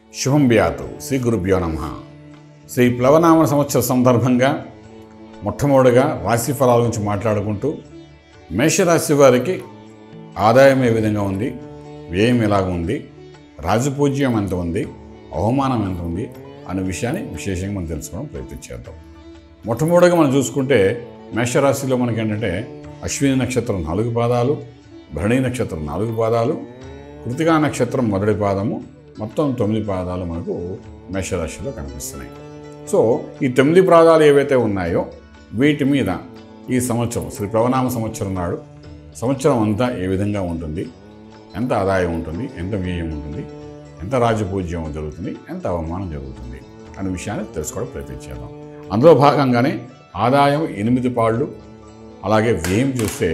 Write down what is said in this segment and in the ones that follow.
శుభం వ్యాతు శ్రీ గురుభ్యో నమః. శ్రీ ప్లవనామ సంవత్సర సందర్భంగా మొట్టమొదటిగా రాశి ఫలాల గురించి మాట్లాడుకుంటూ మేషరాశి వారికి ఆదాయం ఏ విధంగా ఉంది, వ్యయం ఎలాగ ఉంది, రాజపూజ్యం ఎంత ఉంది, అవమానం ఎంత ఉంది అనే విషయాన్ని విశేషంగా మనం తెలుసుకోవడం ప్రయత్నం చేద్దాం. మొట్టమొదటిగా మనం చూసుకుంటే మేషరాశిలో మనకి ఏంటంటే అశ్విని నక్షత్రం 4 పాదాలు, భరణి నక్షత్రం 4 పాదాలు, కృతికా నక్షత్రం మొదటి పాదము, మొత్తం 9 పాదాలు మనకు మేషరాశిలో కనిపిస్తున్నాయి. సో ఈ 9 పాదాలు ఏవైతే ఉన్నాయో వీటి మీద ఈ సంవత్సరం శ్రీ ప్లవనామ సంవత్సరం నాడు సంవత్సరం అంతా ఏ విధంగా ఉంటుంది, ఎంత ఆదాయం ఉంటుంది, ఎంత వ్యయం ఉంటుంది, ఎంత రాజపూజ్యం జరుగుతుంది, ఎంత అవమానం జరుగుతుంది అనే విషయాన్ని తెలుసుకోవడం ప్రయత్నం చేద్దాం. అందులో భాగంగానే ఆదాయం 8 పాళ్ళు, అలాగే వ్యయం చూస్తే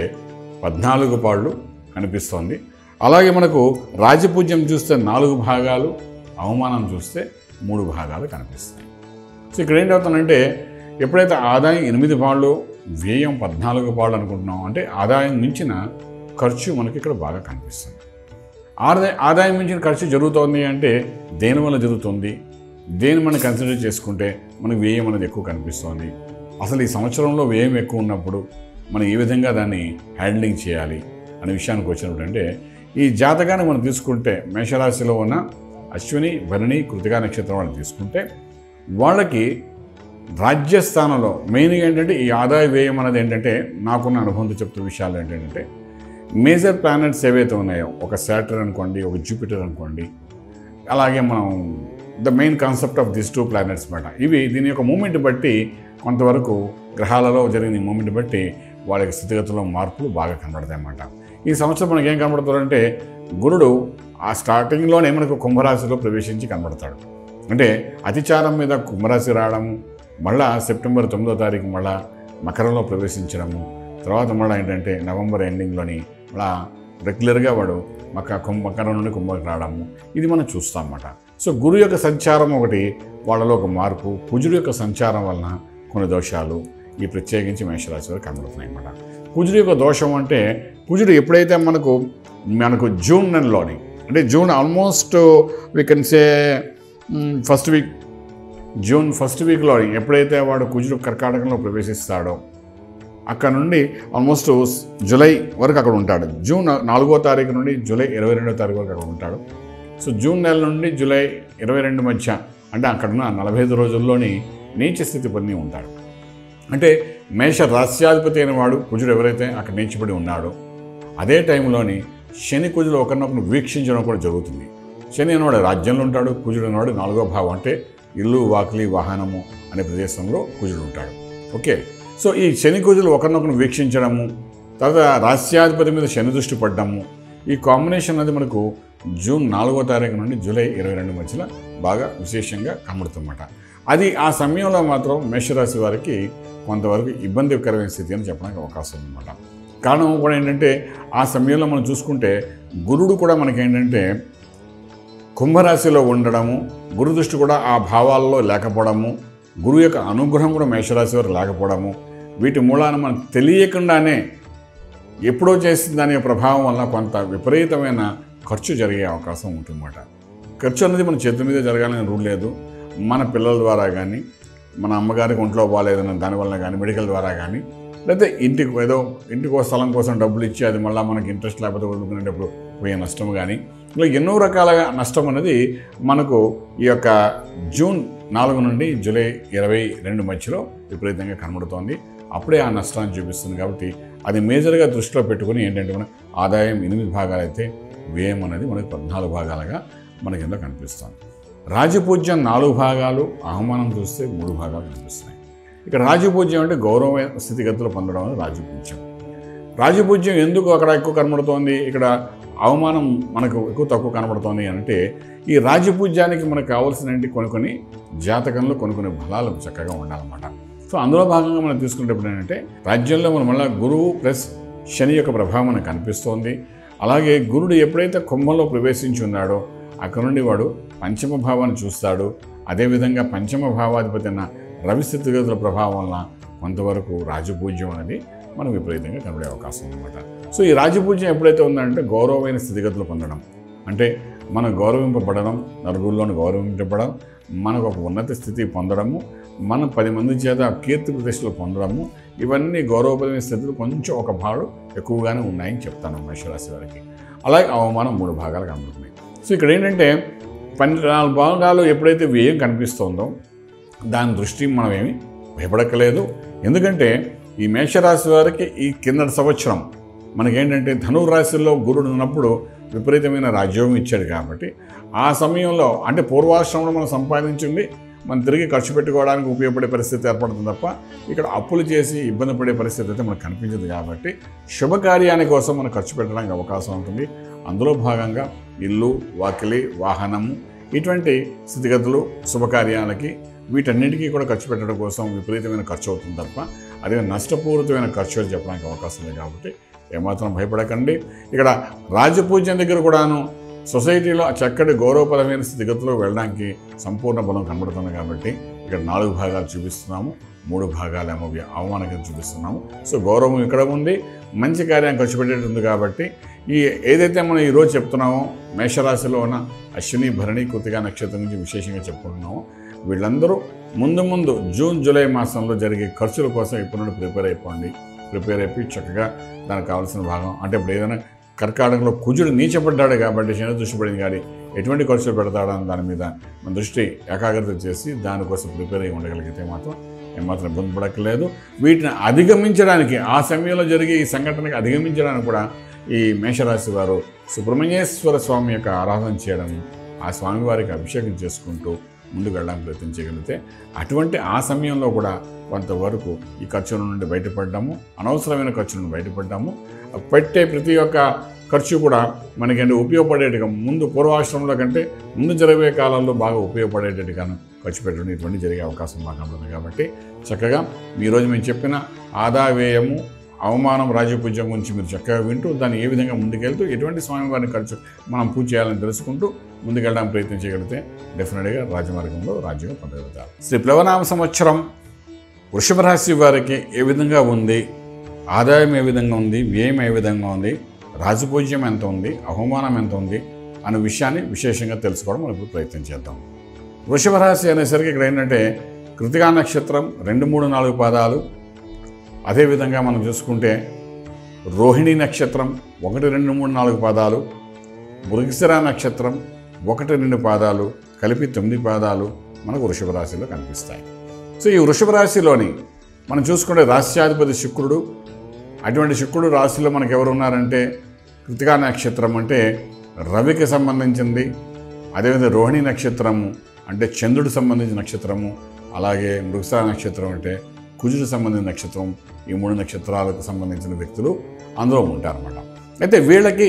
14 పాళ్ళు కనిపిస్తోంది. అలాగే మనకు రాజపూజ్యం చూస్తే 4 భాగాలు, అవమానం చూస్తే 3 భాగాలు కనిపిస్తాయి. సో ఇక్కడ ఏంటవుతుందంటే ఎప్పుడైతే ఆదాయం 8 పాళ్ళు, వ్యయం 14 పాళ్ళు అనుకుంటున్నాం అంటే ఆదాయం మించిన ఖర్చు మనకి ఇక్కడ బాగా కనిపిస్తుంది. ఆదాయం మించిన ఖర్చు జరుగుతోంది అంటే దేనివల్ల జరుగుతుంది, దేని మనం కన్సిడర్ చేసుకుంటే మనకు వ్యయం అనేది ఎక్కువ కనిపిస్తోంది. అసలు ఈ సంవత్సరంలో వ్యయం ఎక్కువ ఉన్నప్పుడు మనం ఏ విధంగా దాన్ని హ్యాండ్లింగ్ చేయాలి అనే విషయానికి వచ్చినప్పుడు అంటే ఈ జాతకాన్ని మనం తీసుకుంటే మేషరాశిలో ఉన్న అశ్విని, భరణి, కృతికా నక్షత్రం వాళ్ళని తీసుకుంటే వాళ్ళకి రాజ్యస్థానంలో మెయిన్గా ఏంటంటే ఈ ఆదాయ వ్యయం అనేది ఏంటంటే నాకున్న అనుభవంతో చెప్తున్న విషయాలు ఏంటంటే మేజర్ ప్లానెట్స్ ఏవైతే ఉన్నాయో ఒక సాటర్న్ అనుకోండి, ఒక జూపిటర్ అనుకోండి, అలాగే మనం the main concept of this 2 planets మాట ఇవి దీని యొక్క మూమెంట్ బట్టి కొంతవరకు గ్రహాలలో జరిగిన మూమెంట్ బట్టి వాళ్ళకి స్థితిగతుల్లో మార్పులు బాగా కనబడతాయి అన్నమాట. ఈ సంవత్సరం మనకి ఏం కనబడుతుందంటే గురుడు ఆ స్టార్టింగ్లోనే మనకు కుంభరాశిలో ప్రవేశించి కనబడతాడు. అంటే అతిచారం మీద కుంభరాశి రావడము, మళ్ళా సెప్టెంబర్ 9వ తారీఖు మళ్ళా మకరంలో ప్రవేశించడము, తర్వాత మళ్ళీ ఏంటంటే నవంబర్ ఎండింగ్లోని మళ్ళా రెగ్యులర్గా వాడు మకరం నుండి కుంభకి రావడము ఇది మనం చూస్తాం అన్నమాట. సో గురు యొక్క సంచారం ఒకటి, వాళ్ళలో ఒక మార్పు, కుజుడు యొక్క సంచారం వలన కొన్ని దోషాలు ఈ ప్రత్యేకించి మేషరాశి వారికి కనబడుతున్నాయి అన్నమాట. కుజుడు యొక్క దోషం అంటే కుజుడు ఎప్పుడైతే మనకు జూన్ నెలలోని అంటే June almost we can say first week, June first వీక్లో ఎప్పుడైతే వాడు కుజుడు కర్కాటకంలో ప్రవేశిస్తాడో అక్కడ నుండి ఆల్మోస్ట్ జూలై వరకు అక్కడ ఉంటాడు. జూన్ 4వ తారీఖు నుండి జూలై 22వ తారీఖు వరకు అక్కడ ఉంటాడు. సో జూన్ నెల నుండి జూలై 22 మధ్య అంటే అక్కడున్న 45 రోజుల్లోని నీచ స్థితి పొంది ఉంటాడు. అంటే మేష రాశ్యాధిపతి అయిన వాడు కుజుడు ఎవరైతే అక్కడ నీచబడి ఉన్నాడో అదే టైంలోని శని కుజుడు ఒకరినొకరు వీక్షించడం కూడా జరుగుతుంది. శని అనేవాడు రాజ్యంలో ఉంటాడు, కుజుడు అనేవాడు 4వ భావం అంటే ఇల్లు, వాకిలి, వాహనము అనే ప్రదేశంలో కుజుడు ఉంటాడు. ఓకే, సో ఈ శని కుజులు ఒకరినొకరు వీక్షించడము, తర్వాత రాశ్యాధిపతి మీద శని దృష్టి పడ్డము, ఈ కాంబినేషన్ అనేది మనకు జూన్ 4వ తారీఖు నుండి జూలై 22 మధ్యలో బాగా విశేషంగా కనబడుతుందన్నమాట. అది ఆ సమయంలో మాత్రం మేషరాశి వారికి కొంతవరకు ఇబ్బందికరమైన స్థితి అని చెప్పడానికి అవకాశం ఉందన్నమాట. కారణం కూడా ఏంటంటే ఆ సమయంలో మనం చూసుకుంటే గురుడు కూడా మనకేంటంటే కుంభరాశిలో ఉండడము, గురు దృష్టి కూడా ఆ భావాల్లో లేకపోవడము, గురువు యొక్క అనుగ్రహం కూడా మేషరాశి వారు లేకపోవడము, వీటి మూలాన మనం తెలియకుండానే ఎప్పుడో చేసిన దాని ప్రభావం వల్ల కొంత విపరీతమైన ఖర్చు జరిగే అవకాశం ఉంటుందన్నమాట. ఖర్చు అనేది మన చేతుల మీద జరగాలని రూల్ లేదు. మన పిల్లల ద్వారా కానీ, మన అమ్మగారికి ఒంట్లో బాగాలేదన్న దానివల్ల కానీ, మెడికల్ ద్వారా కానీ, లేకపోతే ఇంటికో స్థలం కోసం డబ్బులు ఇచ్చి అది మళ్ళీ మనకి ఇంట్రెస్ట్ లేకపోతే వదులుకునేటప్పుడు పోయే నష్టం కానీ, ఇలా ఎన్నో రకాలుగా నష్టం అనేది మనకు ఈ యొక్క జూన్ 4 నుండి జూలై 22 మధ్యలో విపరీతంగా కనబడుతోంది. అప్పుడే ఆ నష్టాన్ని చూపిస్తుంది. కాబట్టి అది మేజర్గా దృష్టిలో పెట్టుకుని ఏంటంటే మన ఆదాయం 8 భాగాలు అయితే వ్యయం అనేది మనకు 14 భాగాలుగా మనకి కింద కనిపిస్తుంది. రాజపూజ్యం 4 భాగాలు, అవమానం చూస్తే 3 భాగాలు కనిపిస్తున్నాయి. ఇక్కడ రాజపూజ్యం అంటే గౌరవ స్థితిగతులు పొందడం అనేది రాజపూజ్యం. రాజపూజ్యం ఎందుకు అక్కడ ఎక్కువ కనబడుతోంది, ఇక్కడ అవమానం మనకు ఎక్కువ తక్కువ కనబడుతోంది అంటే ఈ రాజపూజ్యానికి మనకు కావాల్సిన కొన్ని జాతకంలో కొన్ని బలాలు చక్కగా ఉండాలన్నమాట. సో అందులో భాగంగా మనం తీసుకునేటప్పుడు ఏంటంటే రాజ్యంలో మనం మళ్ళీ గురువు ప్లస్ శని యొక్క ప్రభావం మనకు కనిపిస్తోంది. అలాగే గురుడు ఎప్పుడైతే కుంభంలో ప్రవేశించి ఉన్నాడో అక్కడ నుండి వాడు పంచమ భావాన్ని చూస్తాడు. అదేవిధంగా పంచమ భావాధిపతి అయిన రవి స్థితిగతుల ప్రభావం వల్ల కొంతవరకు రాజపూజ్యం అనేది మనం విపరీతంగా కనబడే అవకాశం ఉందన్నమాట. సో ఈ రాజపూజ్యం ఎప్పుడైతే ఉందంటే గౌరవమైన స్థితిగతులు పొందడం, అంటే మనం గౌరవింపబడడం, నలుగురిలోని గౌరవింపబడడం, మనకు ఒక ఉన్నత స్థితి పొందడము, మనం 10 మంది చేత కీర్తి ప్రతిష్టలు పొందడము, ఇవన్నీ గౌరవపరమైన స్థితులు కొంచెం ఒక భాగం ఎక్కువగానే ఉన్నాయని చెప్తాను మేషరాశి వారికి. అలాగే అవమానం 3 భాగాలు కనబడుతున్నాయి. సో ఇక్కడ ఏంటంటే 12 భాగాలు ఎప్పుడైతే వ్యయం కనిపిస్తుందో దాని దృష్టి మనం ఏమి భయపడక్కలేదు. ఎందుకంటే ఈ మేషరాశి వారికి ఈ కిందటి సంవత్సరం మనకేంటంటే ధనురాశిలో గురుడు ఉన్నప్పుడు విపరీతమైన రాజ్యోగం ఇచ్చాడు కాబట్టి ఆ సమయంలో అంటే పూర్వాశ్రమంలో మనం సంపాదించింది మనం తిరిగి ఖర్చు పెట్టుకోవడానికి ఉపయోగపడే పరిస్థితి ఏర్పడుతుంది తప్ప ఇక్కడ అప్పులు చేసి ఇబ్బంది పడే పరిస్థితి అయితే మనకు కనిపించదు. కాబట్టి శుభకార్యాని కోసం మనం ఖర్చు పెట్టడానికి అవకాశం ఉంటుంది. అందులో భాగంగా ఇల్లు, వాకిలి, వాహనము ఇటువంటి స్థితిగతులు శుభకార్యాలకి వీటన్నిటికీ కూడా ఖర్చు పెట్టడం కోసం విపరీతమైన ఖర్చు అవుతుంది తప్ప అదే నష్టపూరితమైన ఖర్చు అని చెప్పడానికి అవకాశం లేదు. కాబట్టి ఏమాత్రం భయపడకండి. ఇక్కడ రాజపూజ్యం దగ్గర కూడాను సొసైటీలో చక్కటి గౌరవపరమైన స్థితిగతిలో వెళ్ళడానికి సంపూర్ణ బలం కనబడుతుంది. కాబట్టి ఇక్కడ 4 భాగాలు చూపిస్తున్నాము, 3 భాగాలేమో అవమానంగా చూపిస్తున్నాము. సో గౌరవం ఇక్కడ ఉంది, మంచి కార్యాన్ని ఖర్చు పెట్టేది ఉంది. కాబట్టి ఈ ఏదైతే మనం ఈరోజు చెప్తున్నామో మేషరాశిలో ఉన్న అశ్విని, భరణి, కృతికా నక్షత్రం నుంచి విశేషంగా చెప్పుకుంటున్నామో వీళ్ళందరూ ముందు జూన్, జూలై మాసంలో జరిగే ఖర్చుల కోసం ఇప్పటి నుండి ప్రిపేర్ అయిపోయి చక్కగా దానికి కావాల్సిన భాగం అంటే ఇప్పుడు ఏదైనా కర్కాటకంలో కుజుడు నీచపడ్డాడు కాబట్టి శని దృష్టి పడింది కానీ ఎటువంటి ఖర్చులు పెడతాడని దాని మీద మన దృష్టి ఏకాగ్రత చేసి దానికోసం ప్రిపేర్ అయ్యి ఉండగలిగితే మాత్రం ఏమాత్రం ఇబ్బంది పడక్కలేదు. వీటిని అధిగమించడానికి ఆ సమయంలో జరిగే ఈ సంఘటనకి అధిగమించడానికి కూడా ఈ మేషరాశి వారు సుబ్రహ్మణ్యేశ్వర స్వామి యొక్క ఆరాధన చేయడం, ఆ స్వామివారికి అభిషేకం చేసుకుంటూ ముందుకు వెళ్ళడానికి ప్రయత్నం చేయగలిగితే అటువంటి ఆ సమయంలో కూడా కొంతవరకు ఈ ఖర్చుల నుండి బయటపడ్డాము, అనవసరమైన ఖర్చుల నుండి బయటపడ్డాము. పెట్టే ప్రతి ఒక్క ఖర్చు కూడా మనకంటే ఉపయోగపడేట్టుగా ముందు పూర్వాశ్రమంలో కంటే ముందు జరిగే కాలంలో బాగా ఉపయోగపడేటట్టుగాను ఖర్చు పెట్టడం ఇటువంటి జరిగే అవకాశం బాగా ఉంటుంది. కాబట్టి చక్కగా ఈరోజు మేము చెప్పిన ఆదా వ్యయము, అవమానం, రాజపూజ్యం గురించి మీరు చక్కగా వింటూ దాన్ని ఏ విధంగా ముందుకెళ్తూ ఎటువంటి స్వామివారిని ఖర్చు మనం పూజ చేయాలని తెలుసుకుంటూ ముందుకెళ్ళడానికి ప్రయత్నం చేయగలిగితే డెఫినెట్గా రాజమార్గంలో రాజ్యంగా పొందగలుగుతారు. శ్రీ ప్లవనామ సంవత్సరం వృషభ రాశి వారికి ఏ విధంగా ఉంది, ఆదాయం ఏ విధంగా ఉంది, వ్యయం ఏ విధంగా ఉంది, రాజపూజ్యం ఎంత ఉంది, అవమానం ఎంత ఉంది అనే విషయాన్ని విశేషంగా తెలుసుకోవడం మనం ఇప్పుడు ప్రయత్నం చేద్దాం. వృషభ రాశి అనేసరికి ఇక్కడ ఏంటంటే కృతికా నక్షత్రం 2, 3, 4 పాదాలు, అదేవిధంగా మనం చూసుకుంటే రోహిణి నక్షత్రం 1, 2, 3, 4 పాదాలు, మృగశిర నక్షత్రం 1, 2 పాదాలు కలిపి 9 పాదాలు మనకు వృషభ రాశిలో కనిపిస్తాయి. సో ఈ వృషభ రాశిలోని మనం చూసుకుంటే రాశ్యాధిపతి శుక్రుడు. అటువంటి శుక్రుడు రాశిలో మనకు ఎవరు ఉన్నారంటే కృతికా నక్షత్రం అంటే రవికి సంబంధించింది, అదేవిధంగా రోహిణి నక్షత్రము అంటే చంద్రుడికి సంబంధించిన నక్షత్రము, అలాగే మృగశిర నక్షత్రం అంటే కుజుడికి సంబంధించిన నక్షత్రం. ఈ 3 నక్షత్రాలకు సంబంధించిన వ్యక్తులు అందులో ఉంటారన్నమాట. అయితే వీళ్ళకి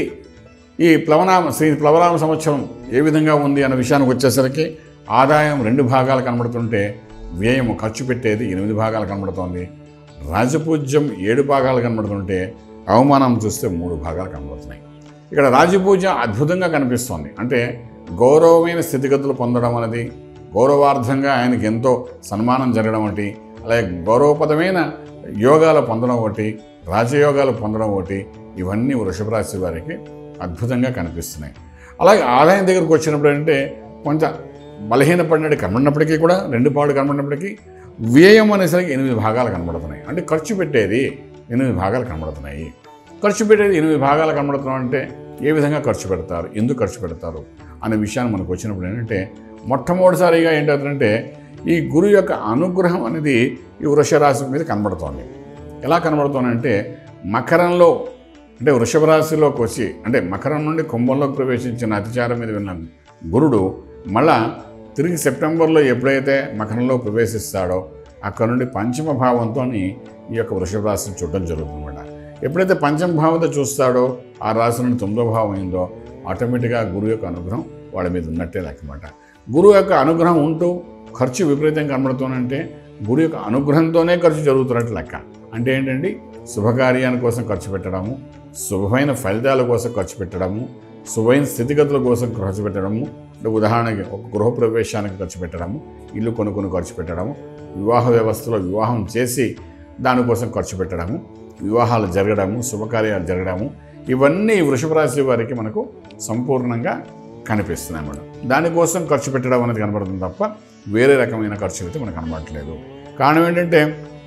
ఈ శ్రీ ప్లవనామ సంవత్సరం ఏ విధంగా ఉంది అన్న విషయానికి వచ్చేసరికి ఆదాయం 2 భాగాలు కనబడుతుంటే వ్యయం ఖర్చు పెట్టేది 8 భాగాలు కనబడుతోంది. రాజపూజ్యం 7 భాగాలు కనబడుతుంటే అవమానం చూస్తే 3 భాగాలు కనబడుతున్నాయి. ఇక్కడ రాజపూజ్యం అద్భుతంగా కనిపిస్తోంది. అంటే గౌరవమైన స్థితిగతులు పొందడం అనేది, గౌరవార్థంగా ఆయనకి ఎంతో సన్మానం జరగడం ఒకటి, అలాగే గౌరవపదమైన యోగాలు పొందడం ఒకటి, రాజయోగాలు పొందడం ఒకటి, ఇవన్నీ వృషభ రాశి వారికి అద్భుతంగా కనిపిస్తున్నాయి. అలాగే ఆదాయం దగ్గరకు వచ్చినప్పుడు అంటే కొంత బలహీనపడినట్టు కనబడినప్పటికీ కూడా 2 పాళ్ళు కనబడినప్పటికీ వ్యయం అనేసరికి 8 భాగాలు కనబడుతున్నాయి. అంటే ఖర్చు పెట్టేది 8 భాగాలు కనబడుతున్నాయి. ఖర్చు పెట్టేది 8 భాగాలు కనబడుతున్నాం అంటే ఏ విధంగా ఖర్చు పెడతారు, ఎందుకు ఖర్చు పెడతారు అనే విషయాన్ని మనకు వచ్చినప్పుడు ఏంటంటే మొట్టమొదటిసారిగా ఏంటంటే ఈ గురువు యొక్క అనుగ్రహం అనేది ఈ వృషభ రాశి మీద కనబడుతోంది. ఎలా కనబడుతోందంటే మకరంలో అంటే వృషభ రాశిలోకి వచ్చి అంటే మకరం నుండి కుంభంలోకి ప్రవేశించిన అతిచారం మీద విన్న గురుడు మళ్ళా తిరిగి సెప్టెంబర్లో ఎప్పుడైతే మకరంలో ప్రవేశిస్తాడో అక్కడ నుండి పంచమ భావంతో ఈ యొక్క వృషభ రాశిని చూడడం జరుగుతుందన్నమాట. ఎప్పుడైతే పంచమ భావంతో చూస్తాడో ఆ రాశి నుండి 9వ భావం అయిందో ఆటోమేటిక్గా గురువు యొక్క అనుగ్రహం వాళ్ళ మీద ఉన్నట్టే లెక్కమాట. గురువు యొక్క అనుగ్రహం ఉంటూ ఖర్చు విపరీతంగా కనబడుతోనంటే గురువు యొక్క అనుగ్రహంతోనే ఖర్చు జరుగుతున్నట్టు లెక్క. అంటే ఏంటండి, శుభకార్యాల కోసం ఖర్చు పెట్టడము, శుభమైన ఫలితాల కోసం ఖర్చు పెట్టడము, శుభమైన స్థితిగతుల కోసం ఖర్చు పెట్టడము. అంటే ఉదాహరణకి ఒక గృహప్రవేశానికి ఖర్చు పెట్టడము, ఇల్లు కొనుక్కొని ఖర్చు పెట్టడము, వివాహ వ్యవస్థలో వివాహం చేసి దానికోసం ఖర్చు పెట్టడము, వివాహాలు జరగడము, శుభకార్యాలు జరగడము, ఇవన్నీ వృషభ రాశి వారికి మనకు సంపూర్ణంగా కనిపిస్తున్నాయి మేడం. దానికోసం ఖర్చు పెట్టడం అనేది కనబడుతుంది తప్ప వేరే రకమైన ఖర్చులు అయితే మనకు కనబడట్లేదు. కారణం ఏంటంటే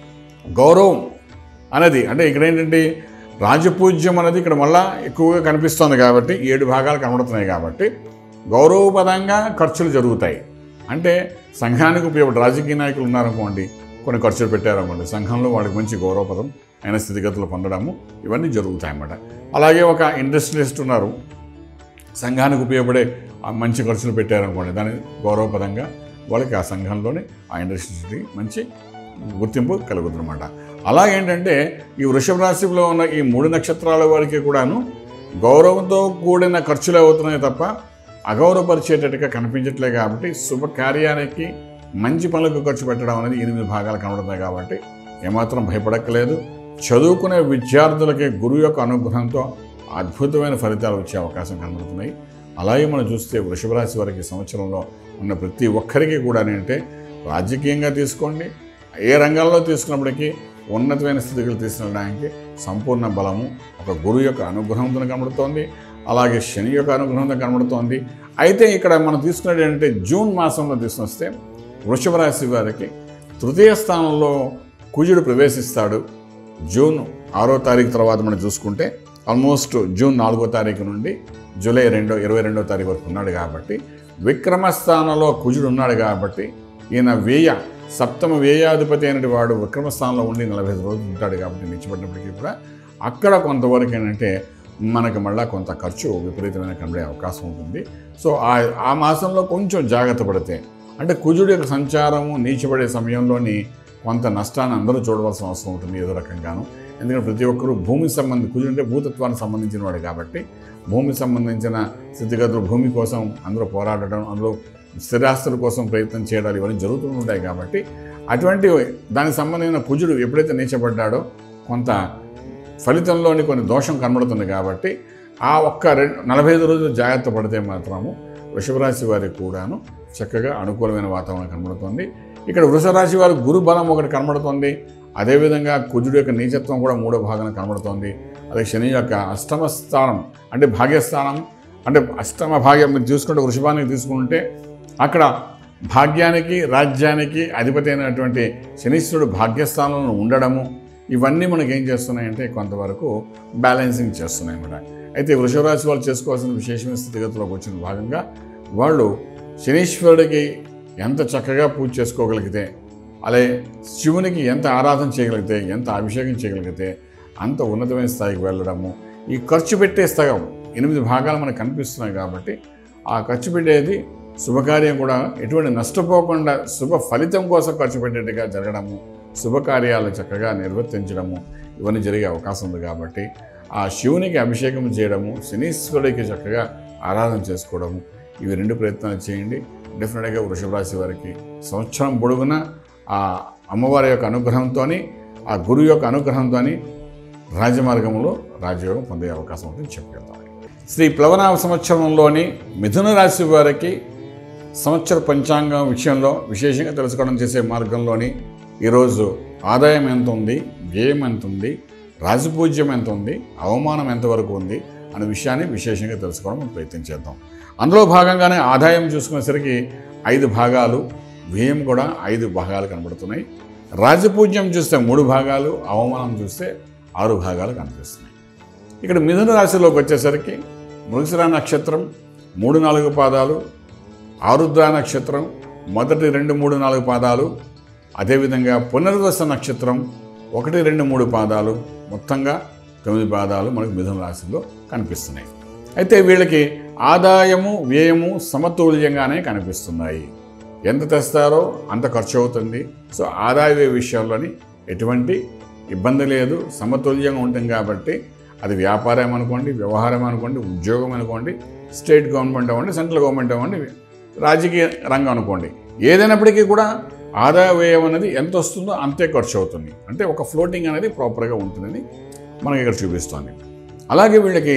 గౌరవం అనేది, అంటే ఇక్కడ ఏంటంటే రాజపూజ్యం అనేది ఇక్కడ మళ్ళా ఎక్కువగా కనిపిస్తుంది కాబట్టి 7 భాగాలు కనబడుతున్నాయి కాబట్టి గౌరవపదంగా ఖర్చులు జరుగుతాయి. అంటే సంఘానికి ఉపయోగపడే రాజకీయ నాయకులు ఉన్నారనుకోండి, కొన్ని ఖర్చులు పెట్టారనుకోండి, సంఘంలో వాళ్ళకి మంచి గౌరవపదం అయిన స్థితిగతులు పొందడము ఇవన్నీ జరుగుతాయి అన్నమాట. అలాగే ఒక ఇండస్ట్రియలిస్ట్ ఉన్నారు, సంఘానికి ఉపయోగపడే మంచి ఖర్చులు పెట్టారనుకోండి, దాని గౌరవపదంగా వాళ్ళకి ఆ సంఘంలోనే ఆ ఇండస్ట్రీకి మంచి గుర్తింపు కలుగుతుందన్నమాట. అలాగేంటంటే ఈ వృషభ రాశిలో ఉన్న ఈ 3 నక్షత్రాల వారికి కూడాను గౌరవంతో కూడిన ఖర్చులు అవుతున్నాయి తప్ప అగౌరవపరిచేటట్టుగా కనిపించట్లేదు. కాబట్టి శుభకార్యానికి మంచి పనులకు ఖర్చు పెట్టడం అనేది 8 భాగాలు కనబడుతున్నాయి కాబట్టి ఏమాత్రం భయపడక్కలేదు. చదువుకునే విద్యార్థులకి గురువు యొక్క అనుగ్రహంతో అద్భుతమైన ఫలితాలు వచ్చే అవకాశం కనబడుతున్నాయి. అలాగే మనం చూస్తే వృషభ రాశి వారికి సంవత్సరంలో ఉన్న ప్రతి ఒక్కరికి కూడా ఏంటంటే రాజకీయంగా తీసుకోండి, ఏ రంగంలో తీసుకున్నప్పటికీ ఉన్నతమైన స్థితికి తీసుకెళ్ళడానికి సంపూర్ణ బలము ఒక గురువు యొక్క అనుగ్రహంతో కనబడుతోంది. అలాగే శని యొక్క అనుగ్రహంతో కనబడుతోంది. అయితే ఇక్కడ మనం తీసుకున్నది ఏంటంటే జూన్ మాసంలో తీసుకొస్తే వృషభ రాశి వారికి 3వ స్థానంలో కుజుడు ప్రవేశిస్తాడు. జూన్ 6వ తారీఖు తర్వాత మనం చూసుకుంటే ఆల్మోస్ట్ జూన్ 4వ తారీఖు నుండి జూలై 22వ తారీఖు వరకు ఉన్నాడు కాబట్టి విక్రమస్థానంలో కుజుడు ఉన్నాడు కాబట్టి ఈయన సప్తమ వ్యయాధిపతి అయినటువంటి వాడు విక్రమస్థానంలో ఉండి 45 రోజులు ఉంటాడు కాబట్టి నిలిచిపడినప్పటికీ కూడా అక్కడ కొంతవరకు ఏంటంటే మనకు మళ్ళీ కొంత ఖర్చు విపరీతమైన కనబడే అవకాశం ఉంటుంది. సో ఆ మాసంలో కొంచెం జాగ్రత్త పడితే, అంటే కుజుడు యొక్క సంచారము నీచబడే సమయంలోని కొంత నష్టాన్ని అందరూ చూడవలసిన అవసరం ఉంటుంది ఏదో రకంగాను. ఎందుకంటే ప్రతి ఒక్కరూ కుజుడు అంటే భూతత్వానికి సంబంధించిన వాడు కాబట్టి భూమికి సంబంధించిన స్థితిగతులు, భూమి కోసం అందరూ పోరాడడం, అందులో స్థిరాస్తుల కోసం ప్రయత్నం చేయడాలు ఇవన్నీ జరుగుతూ ఉంటాయి కాబట్టి అటువంటి దానికి సంబంధించిన కుజుడు ఎప్పుడైతే నీచబడ్డాడో కొంత ఫలితంలోని కొన్ని దోషం కనబడుతుంది కాబట్టి ఆ ఒక్క 45 రోజులు జాగ్రత్త పడితే మాత్రము వృషభ రాశి వారికి కూడాను చక్కగా అనుకూలమైన వాతావరణం కనబడుతుంది. ఇక్కడ వృషభ రాశి వారి గురు బలం ఒకటి కనబడుతుంది. అదేవిధంగా కుజుడు యొక్క నీచత్వం కూడా 3వ భాగంలో కనబడుతోంది. అదే శని యొక్క అష్టమ స్థానం అంటే భాగ్యస్థానం, అంటే అష్టమ భాగ్యం మీరు చూసుకుంటే వృషభానికి తీసుకుంటే అక్కడ భాగ్యానికి రాజ్యానికి అధిపతి అయినటువంటి శనీశ్వరుడు భాగ్యస్థానంలో ఉండడము ఇవన్నీ మనకి ఏం చేస్తున్నాయంటే కొంతవరకు బ్యాలెన్సింగ్ చేస్తున్నాయి అన్నమాట. అయితే వృషభ రాశి వాళ్ళు చేసుకోవాల్సిన విశేషమైన స్థితిగతుల్లోకి వచ్చిన భాగంగా వాళ్ళు శనీశ్వరుడికి ఎంత చక్కగా పూజ చేసుకోగలిగితే, అలాగే శివునికి ఎంత ఆరాధన చేయగలిగితే, ఎంత అభిషేకం చేయగలిగితే అంత ఉన్నతమైన స్థాయికి వెళ్ళడము. ఈ ఖర్చు పెట్టే స్థాయి 8 భాగాలు మనకు కనిపిస్తున్నాయి కాబట్టి ఆ ఖర్చు పెట్టేది శుభకార్యం కూడా ఎటువంటి నష్టపోకుండా శుభ ఫలితం కోసం ఖర్చు పెట్టేట్టుగా జరగడము, శుభకార్యాలు చక్కగా నిర్వర్తించడము ఇవన్నీ జరిగే అవకాశం ఉంది. కాబట్టి ఆ శివునికి అభిషేకం చేయడము, శనీశ్వరుడికి చక్కగా ఆరాధన చేసుకోవడము ఇవి 2 ప్రయత్నాలు చేయండి. డెఫినెట్గా వృషభ రాశి వారికి సంవత్సరం పొడుగున ఆ అమ్మవారి యొక్క అనుగ్రహంతో, ఆ గురువు యొక్క అనుగ్రహంతో రాజమార్గంలో రాజయోగం పొందే అవకాశం ఉంటుందని చెప్పగలుగుతాం. శ్రీ ప్లవనామ సంవత్సరంలోని మిథున రాశి వారికి సంవత్సర పంచాంగం విషయంలో విశేషంగా తెలుసుకోవడం చేసే మార్గంలోని ఈరోజు ఆదాయం ఎంత ఉంది, వ్యయం ఎంత ఉంది, రాజపూజ్యం ఎంత ఉంది, అవమానం ఎంతవరకు ఉంది అనే విషయాన్ని విశేషంగా తెలుసుకోవడం ప్రయత్నం చేద్దాం. అందులో భాగంగానే ఆదాయం చూసుకునేసరికి 5 భాగాలు, వ్యయం కూడా 5 భాగాలు కనబడుతున్నాయి. రాజపూజ్యం చూస్తే 3 భాగాలు, అవమానం చూస్తే 6 భాగాలు కనిపిస్తున్నాయి. ఇక్కడ మిథున రాశిలోకి వచ్చేసరికి మృగశిర నక్షత్రం 3-4 పాదాలు, ఆరుద్ర నక్షత్రం మొదటి 2-3-4 పాదాలు, అదేవిధంగా పునర్వస నక్షత్రం 1-2-3 పాదాలు, మొత్తంగా 9 పాదాలు మనకు మిథున రాశిలో కనిపిస్తున్నాయి. అయితే వీళ్ళకి ఆదాయము వ్యయము సమతుల్యంగానే కనిపిస్తున్నాయి. ఎంత తెస్తారో అంత ఖర్చు అవుతుంది. సో ఆదాయ వ్యయ విషయంలోని ఎటువంటి ఇబ్బంది లేదు, సమతుల్యంగా ఉంటుంది. కాబట్టి అది వ్యాపారం అనుకోండి, వ్యవహారం అనుకోండి, ఉద్యోగం అనుకోండి, స్టేట్ గవర్నమెంట్ అవ్వండి, సెంట్రల్ గవర్నమెంట్ అవ్వండి, రాజకీయ రంగం అనుకోండి, ఏదైనప్పటికీ కూడా ఆదాయ వ్యయం అనేది ఎంత వస్తుందో అంతే ఖర్చు అవుతుంది. అంటే ఒక ఫ్లోటింగ్ అనేది ప్రాపర్గా ఉంటుందని మనకి ఇక్కడ చూపిస్తోంది. అలాగే వీళ్ళకి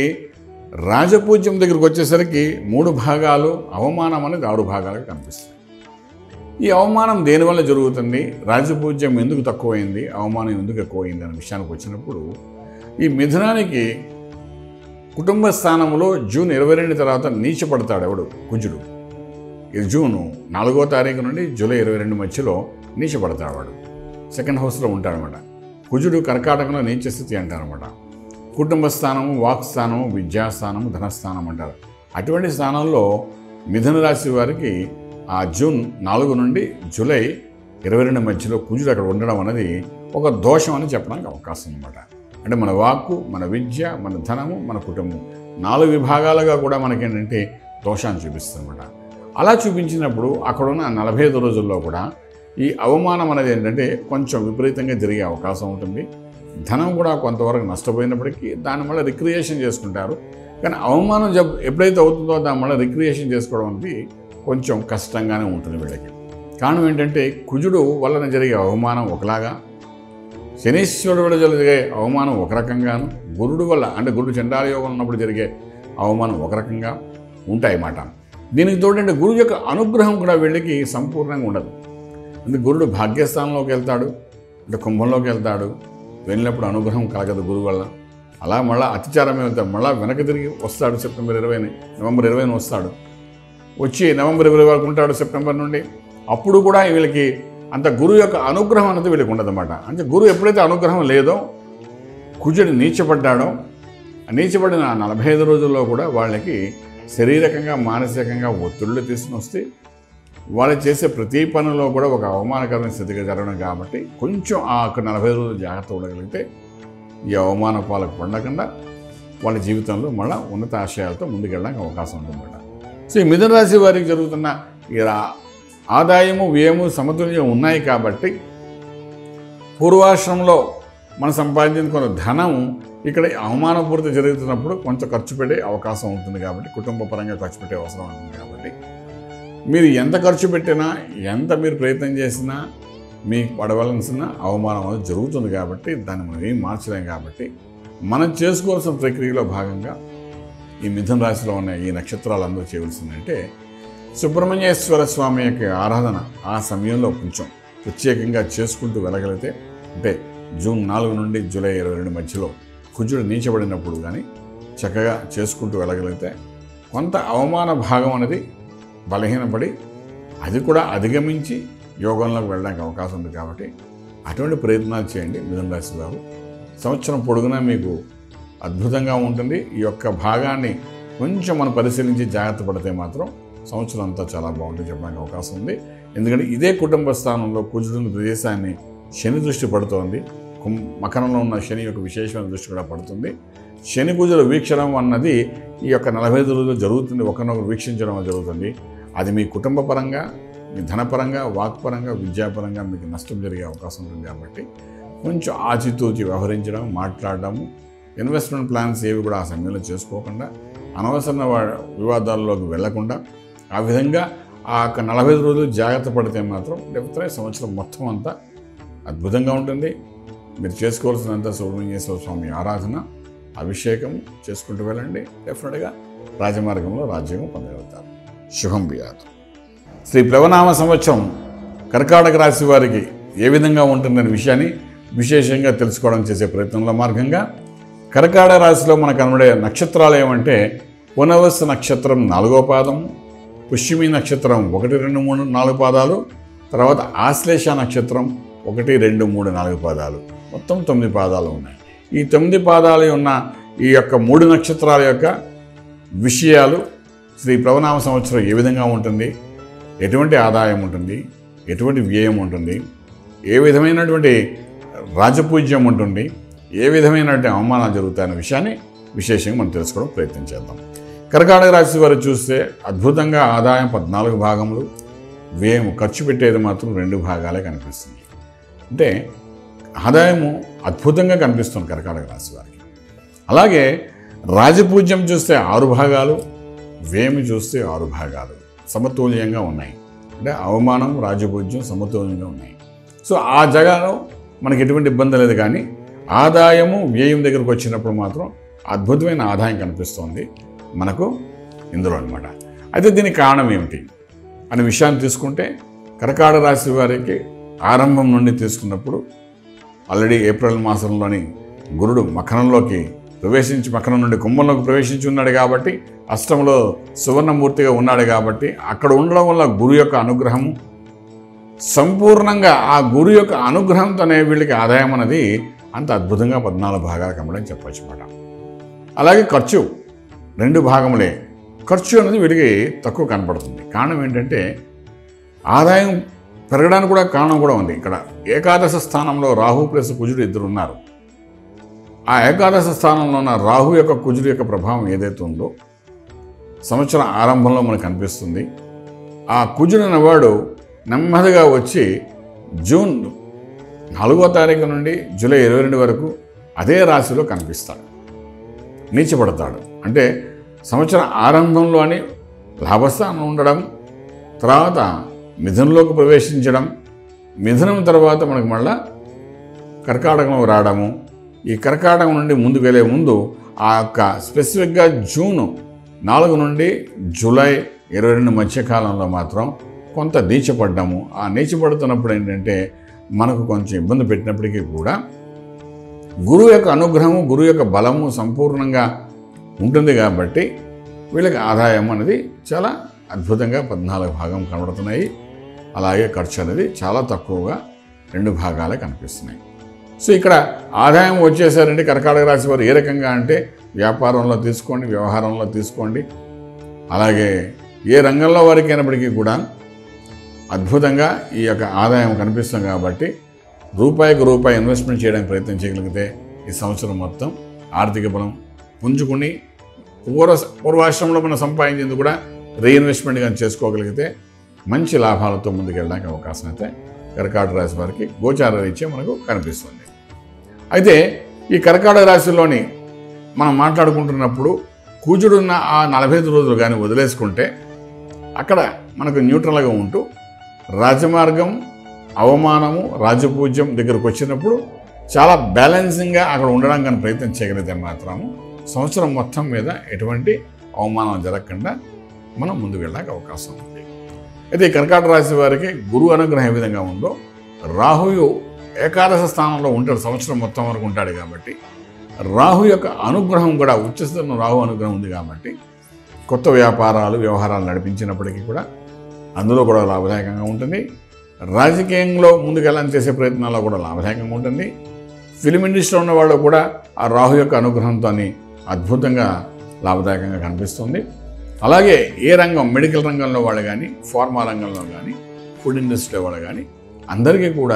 రాజపూజ్యం దగ్గరికి వచ్చేసరికి 3 భాగాలు, అవమానం అనేది 6 భాగాలుగా కనిపిస్తుంది. ఈ అవమానం దేనివల్ల జరుగుతుంది, రాజపూజ్యం ఎందుకు తక్కువైంది, అవమానం ఎందుకు ఎక్కువైంది అనే విషయానికి వచ్చినప్పుడు ఈ మిథునానికి కుటుంబ స్థానంలో జూన్ 22 తర్వాత నీచపడతాడు ఎవడు కుజుడు. ఇది జూన్ 4వ తారీఖు నుండి జూలై 22 మధ్యలో నీచపడతాడు వాడు. సెకండ్ హౌస్లో ఉంటాడనమాట. కుజుడు కర్కాటకంలో నీచ స్థితి అంటారనమాట. కుటుంబ స్థానము, వాక్ స్థానము, విద్యాస్థానము, ధనస్థానం అంటారు. అటువంటి స్థానంలో మిథున రాశి వారికి ఆ జూన్ 4 నుండి జూలై 22 మధ్యలో కుజుడు అక్కడ ఉండడం అనేది ఒక దోషం అని చెప్పడానికి అవకాశం అనమాట. అంటే మన వాక్కు, మన విద్య, మన ధనము, మన కుటుంబం 4 విభాగాలుగా కూడా మనకేంటంటే దోషాన్ని చూపిస్తుంది అనమాట. అలా చూపించినప్పుడు అక్కడున్న 45 రోజుల్లో కూడా ఈ అవమానం అనేది ఏంటంటే కొంచెం విపరీతంగా జరిగే అవకాశం ఉంటుంది. ధనం కూడా కొంతవరకు నష్టపోయినప్పటికీ దాని వల్ల రిక్రియేషన్ చేసుకుంటారు. కానీ అవమానం ఎప్పుడైతే అవుతుందో దాని వల్ల రిక్రియేషన్ చేసుకోవడం అనేది కొంచెం కష్టంగానే ఉంటుంది వీళ్ళకి. కారణం ఏంటంటే కుజుడు వలన జరిగే అవమానం ఒకలాగా, శనీశ్వరుడు వల్ల జరిగే అవమానం ఒక రకంగాను, గురుడు వల్ల అంటే గురుడు చండాల యోగం ఉన్నప్పుడు జరిగే అవమానం ఒక రకంగా ఉంటాయి అన్నమాట. దీనికి తోడంటే గురువు యొక్క అనుగ్రహం కూడా వీళ్ళకి సంపూర్ణంగా ఉండదు. అందుకే గురుడు భాగ్యస్థానంలోకి వెళ్తాడు, అంటే కుంభంలోకి వెళ్తాడు, వెళ్ళినప్పుడు అనుగ్రహం కలగదు గురువు వల్ల. అలా మళ్ళీ అతిచారమే వెళ్తాడు, మళ్ళీ వెనక్కి తిరిగి వస్తాడు. నవంబర్ 20 వస్తాడు, వచ్చి నవంబర్ 20 వరకు ఉంటాడు సెప్టెంబర్ నుండి. అప్పుడు కూడా వీళ్ళకి అంత గురువు యొక్క అనుగ్రహం అనేది వీళ్ళకి ఉండదన్నమాట. అంటే గురువు ఎప్పుడైతే అనుగ్రహం లేదో, కుజుడు నీచపడ్డాడో, నీచపడిన 45 రోజుల్లో కూడా వాళ్ళకి శారీరకంగా, మానసికంగా ఒత్తిళ్ళు తీసుకుని వస్తే వాళ్ళు చేసే ప్రతి పనిలో కూడా ఒక అవమానకరమైన స్థితిగా జరగడం కాబట్టి కొంచెం ఆ 40 రోజులు జాగ్రత్త ఉండగలిగితే ఈ అవమాన పాలకు పడకుండా వాళ్ళ జీవితంలో మళ్ళీ ఉన్నత ఆశయాలతో ముందుకెళ్ళడానికి అవకాశం ఉంటుందన్నమాట. సో ఈ మిథున రాశి వారికి జరుగుతున్న ఈ ఆదాయము, వ్యయము సమతుల్యం ఉన్నాయి కాబట్టి పూర్వాశ్రమంలో మనం సంపాదించిన కొంత ధనం ఇక్కడ అవమానపూరిత జరుగుతున్నప్పుడు కొంచెం ఖర్చు పెట్టే అవకాశం ఉంటుంది. కాబట్టి కుటుంబ పరంగా ఖర్చు పెట్టే అవసరం ఉంటుంది. కాబట్టి మీరు ఎంత ఖర్చు పెట్టినా, ఎంత మీరు ప్రయత్నం చేసినా మీకు పడవలసిన అవమానం అనేది జరుగుతుంది. కాబట్టి దాన్ని మనం ఏం మార్చలేం. కాబట్టి మనం చేసుకోవాల్సిన ప్రక్రియలో భాగంగా ఈ మిథున రాశిలో ఉన్న ఈ నక్షత్రాలు అందరూ చేయవలసిందంటే సుబ్రహ్మణ్యేశ్వర స్వామి యొక్క ఆరాధన ఆ సమయంలో కొంచెం ప్రత్యేకంగా చేసుకుంటూ వెళ్ళగలిగితే, అంటే జూన్ 4 నుండి జూలై 22 మధ్యలో కుజుడు నీచబడినప్పుడు కానీ చక్కగా చేసుకుంటూ వెళ్ళగలిగితే కొంత అవమాన భాగం అనేది బలహీనపడి అది కూడా అధిగమించి యోగంలోకి వెళ్ళడానికి అవకాశం ఉంది. కాబట్టి అటువంటి ప్రయత్నాలు చేయండి మిథున రాశి వారు. సంవత్సరం పొడుగునా మీకు అద్భుతంగా ఉంటుంది. ఈ యొక్క భాగాన్ని కొంచెం మనం పరిశీలించి జాగ్రత్త పడితే మాత్రం సంవత్సరం అంతా చాలా బాగుంటుంది చెప్పడానికి అవకాశం ఉంది. ఎందుకంటే ఇదే కుటుంబ స్థానంలో కుజుడున్న ప్రదేశాన్ని శని దృష్టి పడుతోంది. మకరంలో ఉన్న శని యొక్క విశేషమైన దృష్టి కూడా పడుతుంది. శని కుజుల వీక్షణం అన్నది ఈ యొక్క 45 రోజులు జరుగుతుంది. ఒకరినొకరు వీక్షించడం జరుగుతుంది. అది మీ కుటుంబ పరంగా, మీ ధనపరంగా, వాక్పరంగా, విద్యాపరంగా మీకు నష్టం జరిగే అవకాశం ఉంటుంది. కాబట్టి కొంచెం ఆచితూచి వ్యవహరించడం, మాట్లాడడము, ఇన్వెస్ట్మెంట్ ప్లాన్స్ ఏవి కూడా ఆ సమయంలో చేసుకోకుండా, అనవసర వివాదాల్లోకి వెళ్లకుండా ఆ విధంగా ఆ 45 రోజులు జాగ్రత్త పడితే మాత్రం లేకపోతే సంవత్సరం మొత్తం అంతా అద్భుతంగా ఉంటుంది. మీరు చేసుకోవాల్సినంత సుబ్రహ్మణ్యేశ్వర స్వామి ఆరాధన, అభిషేకం చేసుకుంటూ వెళ్ళండి. డెఫినెట్గా రాజమార్గంలో రాజ్యం పొందగలుగుతారు. శుభం బియాత్. శ్రీ ప్లవనామ సంవత్సరం కర్కాటక రాశి వారికి ఏ విధంగా ఉంటుందనే విషయాన్ని విశేషంగా తెలుసుకోవడం చేసే ప్రయత్నంలో మార్గంగా కర్కాటక రాశిలో మనకు కనబడే నక్షత్రాలు ఏమంటే పునర్వసు నక్షత్రం 4వ పాదం, పుష్యమి నక్షత్రం 1, 2, 3, 4 పాదాలు, తర్వాత ఆశ్లేష నక్షత్రం 1, 2, 3, 4 పాదాలు, మొత్తం 9 పాదాలు ఉన్నాయి. ఈ 9 పాదాలు ఉన్న ఈ యొక్క 3 నక్షత్రాల యొక్క విషయాలు శ్రీ ప్లవనామ సంవత్సరం ఏ విధంగా ఉంటుంది, ఎటువంటి ఆదాయం ఉంటుంది, ఎటువంటి వ్యయం ఉంటుంది, ఏ విధమైనటువంటి రాజపూజ్యం ఉంటుంది, ఏ విధమైనటువంటి అవమానాలు జరుగుతాయనే విషయాన్ని విశేషంగా మనం తెలుసుకోవడం ప్రయత్నం చేద్దాం. కర్కాటక రాశి వారు చూస్తే అద్భుతంగా ఆదాయం 14 భాగములు, వ్యయం ఖర్చు పెట్టేది మాత్రం 2 భాగాలే కనిపిస్తుంది. అంటే ఆదాయము అద్భుతంగా కనిపిస్తుంది కర్కాటక రాశి వారికి. అలాగే రాజపూజ్యం చూస్తే 6 భాగాలు, వ్యయం చూస్తే 6 భాగాలు సమతుల్యంగా ఉన్నాయి. అంటే అవమానం, రాజపూజ్యం సమతుల్యంగా ఉన్నాయి. సో ఆ జగాలో మనకి ఎటువంటి ఇబ్బంది లేదు. కానీ ఆదాయము, వ్యయం దగ్గరకు వచ్చినప్పుడు మాత్రం అద్భుతమైన ఆదాయం కనిపిస్తోంది మనకు ఇందులో అనమాట. అయితే దీనికి కారణం ఏమిటి అనే విషయాన్ని తీసుకుంటే కర్కాటక రాశి వారికి ఆరంభం నుండి తీసుకున్నప్పుడు ఆల్రెడీ ఏప్రిల్ మాసంలోని గురుడు మకరంలోకి మకరం నుండి కుంభంలోకి ప్రవేశించి ఉన్నాడు కాబట్టి అష్టంలో సువర్ణమూర్తిగా ఉన్నాడు కాబట్టి అక్కడ ఉండడం వల్ల గురు యొక్క అనుగ్రహము సంపూర్ణంగా ఆ గురు యొక్క అనుగ్రహంతోనే వీళ్ళకి ఆదాయం అనేది అంత అద్భుతంగా 14 భాగాలు కమ్మడం చెప్పచ్చు అన్నమాట. అలాగే ఖర్చు 2 భాగములే. ఖర్చు అనేది వీడికి తక్కువ కనపడుతుంది. కారణం ఏంటంటే ఆదాయం పెరగడానికి కూడా కారణం కూడా ఉంది. ఇక్కడ ఏకాదశ స్థానంలో రాహు ప్లస్ కుజుడు ఇద్దరు ఉన్నారు. ఆ ఏకాదశ స్థానంలో ఉన్న రాహు యొక్క కుజుడు యొక్క ప్రభావం ఏదైతే ఉందో సంవత్సరం ఆరంభంలో మనకు కనిపిస్తుంది. ఆ కుజుడు అన్నవాడు నెమ్మదిగా వచ్చి జూన్ 4వ తారీఖు నుండి జూలై 22 వరకు అదే రాశిలో కనిపిస్తాడు, నీచపడతాడు. అంటే సంవత్సరం ఆరంభంలోని లాభస్థానం ఉండడం, తర్వాత మిథునంలోకి ప్రవేశించడం, మిథునం తర్వాత మనకు మళ్ళా కర్కాటకంలో రావడము, ఈ కర్కాటకం నుండి ముందుకు వెళ్ళే ముందు ఆ యొక్క స్పెసిఫిక్గా జూన్ 4 నుండి జూలై 22 మధ్యకాలంలో మాత్రం కొంత నీచపడ్డాము. ఆ నీచపడుతున్నప్పుడు ఏంటంటే మనకు కొంచెం ఇబ్బంది పెట్టినప్పటికీ కూడా గురువు యొక్క అనుగ్రహము, గురువు యొక్క బలము సంపూర్ణంగా ఉంటుంది కాబట్టి వీళ్ళకి ఆదాయం అనేది చాలా అద్భుతంగా 14 భాగం కనబడుతున్నాయి. అలాగే ఖర్చు అనేది చాలా తక్కువగా 2 భాగాలే కనిపిస్తున్నాయి. సో ఇక్కడ ఆదాయం వచ్చేసారంటే కర్కాటక రాశి వారు ఏ రకంగా అంటే వ్యాపారంలో తీసుకోండి, వ్యవహారంలో తీసుకోండి, అలాగే ఏ రంగంలో వారికి అయినప్పటికీ కూడా అద్భుతంగా ఈ యొక్క ఆదాయం కనిపిస్తుంది. కాబట్టి రూపాయికి రూపాయి ఇన్వెస్ట్మెంట్ చేయడానికి ప్రయత్నం చేయగలిగితే ఈ సంవత్సరం మొత్తం ఆర్థిక బలం పుంజుకుని పూర్వాశ్రమంలో మనం సంపాదించేందుకు కూడా రీఇన్వెస్ట్మెంట్ కానీ చేసుకోగలిగితే మంచి లాభాలతో ముందుకెళ్ళడానికి అవకాశం అయితే కర్కాటక రాశి వారికి గోచార రీత్యా మనకు కనిపిస్తుంది. అయితే ఈ కర్కాటక రాశిలోని మనం మాట్లాడుకుంటున్నప్పుడు కుజుడున్న ఆ 45 రోజులు కానీ వదిలేసుకుంటే అక్కడ మనకు న్యూట్రల్గా ఉంటూ రాజమార్గం, అవమానము, రాజపూజ్యం దగ్గరకు వచ్చినప్పుడు చాలా బ్యాలెన్సింగ్గా అక్కడ ఉండడానికి కానీ ప్రయత్నం చేయగలిగితే మాత్రము సంవత్సరం మొత్తం మీద ఎటువంటి అవమానం జరగకుండా మనం ముందుకు వెళ్ళడానికి అవకాశం ఉంది. అయితే ఈ కర్కాటక రాశి వారికి గురువు అనుగ్రహం ఏ విధంగా ఉందో, రాహువు ఏకాదశ స్థానంలో ఉంటాడు, సంవత్సరం మొత్తం వరకు ఉంటాడు కాబట్టి రాహు యొక్క అనుగ్రహం కూడా ఉచ్చస్థితిలో రాహు అనుగ్రహం ఉంది కాబట్టి కొత్త వ్యాపారాలు, వ్యవహారాలు నడిపించినప్పటికీ కూడా అందులో కూడా లాభదాయకంగా ఉంటుంది. రాజకీయంలో ముందుకెళ్ళాలని చేసే ప్రయత్నాల్లో కూడా లాభదాయకంగా ఉంటుంది. ఫిలిం ఇండస్ట్రీలో ఉన్న వాళ్ళు కూడా ఆ రాహు యొక్క అనుగ్రహంతో అద్భుతంగా లాభదాయకంగా కనిపిస్తుంది. అలాగే ఏ రంగం, మెడికల్ రంగంలో వాళ్ళు కానీ, ఫార్మా రంగంలో కానీ, ఫుడ్ ఇండస్ట్రీలో వాళ్ళు కానీ అందరికీ కూడా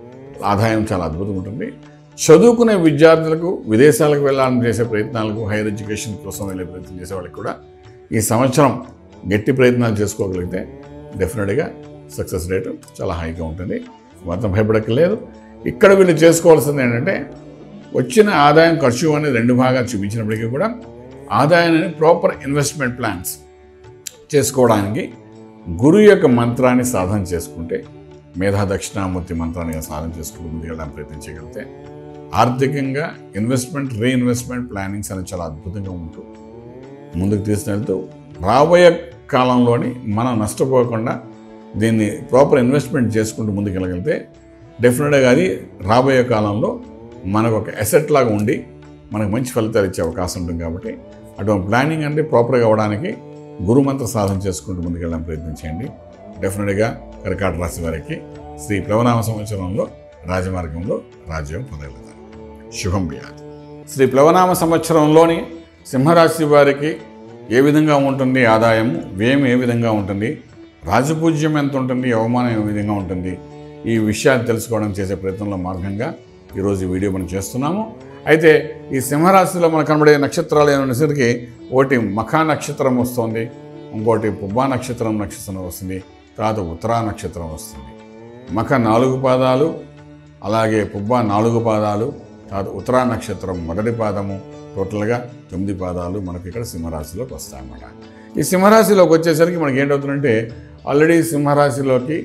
ఆదాయం చాలా అద్భుతంగా ఉంటుంది. చదువుకునే విద్యార్థులకు, విదేశాలకు వెళ్ళాలని చేసే ప్రయత్నాలకు, హైయర్ ఎడ్యుకేషన్ కోసం వెళ్ళే ప్రయత్నం చేసే వాళ్ళకి కూడా ఈ సంవత్సరం గట్టి ప్రయత్నాలు చేసుకోగలిగితే డెఫినెట్గా సక్సెస్ రేటు చాలా హైగా ఉంటుంది. మాత్రం భయపడక్కర్లేదు. ఇక్కడ వీళ్ళు చేసుకోవాల్సింది ఏంటంటే వచ్చిన ఆదాయం, ఖర్చు అనేది 2 భాగాలు చూపించినప్పటికీ కూడా ఆదాయాన్ని ప్రాపర్ ఇన్వెస్ట్మెంట్ ప్లాన్స్ చేసుకోవడానికి గురువు యొక్క మంత్రాన్ని సాధన చేసుకుంటే, మేధా దక్షిణామూర్తి మంత్రాన్ని సాధన చేసుకుంటూ ముందుకెళ్ళడానికి ప్రయత్నం చేయగలిగితే ఆర్థికంగా ఇన్వెస్ట్మెంట్, రీఇన్వెస్ట్మెంట్ ప్లానింగ్స్ అనేది చాలా అద్భుతంగా ఉంటూ ముందుకు తీసుకెళ్తూ రాబోయే కాలంలోని మనం నష్టపోకుండా దీన్ని ప్రాపర్ ఇన్వెస్ట్మెంట్ చేసుకుంటూ ముందుకెళ్ళగలిగితే డెఫినెట్గా అది రాబోయే కాలంలో మనకు ఒక అసెట్ లాగా ఉండి మనకు మంచి ఫలితాలు ఇచ్చే అవకాశం ఉంటుంది. కాబట్టి అటువంటి ప్లానింగ్ అంటే ప్రాపర్గా అవ్వడానికి గురుమంత్ర సాధన చేసుకుంటూ ముందుకెళ్ళడానికి ప్రయత్నం చేయండి. డెఫినెట్గా కర్కాటక రాశి వారికి శ్రీ ప్లవనామ సంవత్సరంలో రాజమార్గంలో రాజ్యం పొందగలుగుతారు. శుభం భూయాత్. శ్రీ ప్లవనామ సంవత్సరంలోని సింహరాశి వారికి ఏ విధంగా ఉంటుంది ఆదాయము, వ్యయం ఏ విధంగా ఉంటుంది, రాజపూజ్యం ఎంత ఉంటుంది, అవమానం ఏ విధంగా ఉంటుంది, ఈ విషయాలు తెలుసుకోవడం చేసే ప్రయత్నంలో మార్గంగా ఈరోజు ఈ వీడియో మనం చేస్తున్నాము. అయితే ఈ సింహరాశిలో మనకు కనబడే నక్షత్రాలు ఏమనేసరికి ఒకటి మఖా నక్షత్రం వస్తుంది, ఇంకోటి పుబ్బా నక్షత్రం వస్తుంది, తర్వాత ఉత్తరా నక్షత్రం వస్తుంది. మఖ 4 పాదాలు, అలాగే పుబ్బా 4 పాదాలు, తర్వాత ఉత్తరా నక్షత్రం మొదటి పాదము, టోటల్గా 9 పాదాలు మనకి ఇక్కడ సింహరాశిలోకి వస్తాయన్నమాట. ఈ సింహరాశిలోకి వచ్చేసరికి మనకి ఏంటవుతుందంటే ఆల్రెడీ సింహరాశిలోకి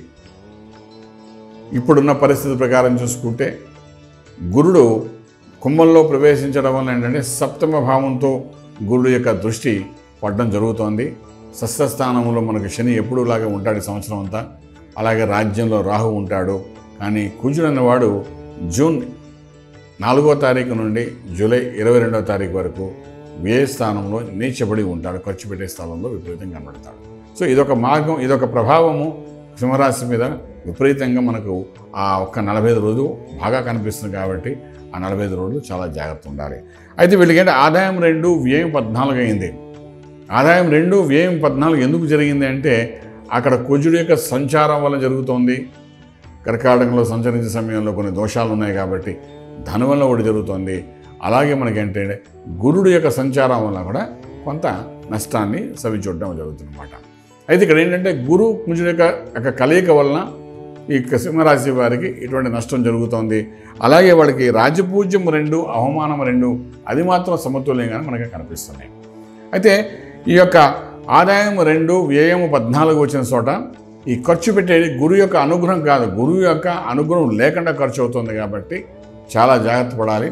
ఇప్పుడున్న పరిస్థితి ప్రకారం చూసుకుంటే గురుడు కుంభంలో ప్రవేశించడం వల్ల ఏంటంటే సప్తమ భావంతో గురుడు యొక్క దృష్టి పడడం జరుగుతోంది. షష్ఠస్థానంలో మనకు శని ఎప్పుడూలాగా ఉంటాడు ఈ సంవత్సరం అంతా, అలాగే రాజ్యంలో రాహు ఉంటాడు. కానీ కుజుడు అన్నవాడు జూన్ 4వ తారీఖు నుండి జూలై 22వ తారీఖు వరకు వ్యయ స్థానంలో నీచబడి ఉంటాడు, ఖర్చు పెట్టే స్థలంలో విపరీతంగా కనబడతాడు. సో ఇదొక మార్గం, ఇదొక ప్రభావము సింహరాశి మీద విపరీతంగా మనకు ఆ ఒక్క 45 రోజులు బాగా కనిపిస్తుంది. కాబట్టి ఆ 45 రోజులు చాలా జాగ్రత్త ఉండాలి. అయితే వీళ్ళకి ఆదాయం 2 వ్యయం 14 అయింది. ఆదాయం 2 వ్యయం 14 ఎందుకు జరిగింది అంటే అక్కడ కుజుడు యొక్క సంచారం వల్ల జరుగుతోంది. కర్కాటకంలో సంచరించే సమయంలో కొన్ని దోషాలు ఉన్నాయి కాబట్టి ధనం వల్ల ఒకటి జరుగుతుంది. అలాగే మనకేంటంటే గురుడు యొక్క సంచారం వల్ల కూడా కొంత నష్టాన్ని సవిచూడడం జరుగుతుందన్నమాట. అయితే ఇక్కడ ఏంటంటే గురు కుజుడు యొక్క కలయిక వలన ఈ సింహరాశి వారికి ఇటువంటి నష్టం జరుగుతోంది. అలాగే వాళ్ళకి రాజపూజ్యం 2 అవమానం 2 అది మాత్రం సమతుల్యంగానే మనకి కనిపిస్తున్నాయి. అయితే ఈ యొక్క ఆదాయం 2 వ్యయం 14 వచ్చిన చోట ఈ ఖర్చు పెట్టేది గురువు యొక్క అనుగ్రహం కాదు, గురువు యొక్క అనుగ్రహం లేకుండా ఖర్చు అవుతుంది. కాబట్టి చాలా జాగ్రత్త పడాలి.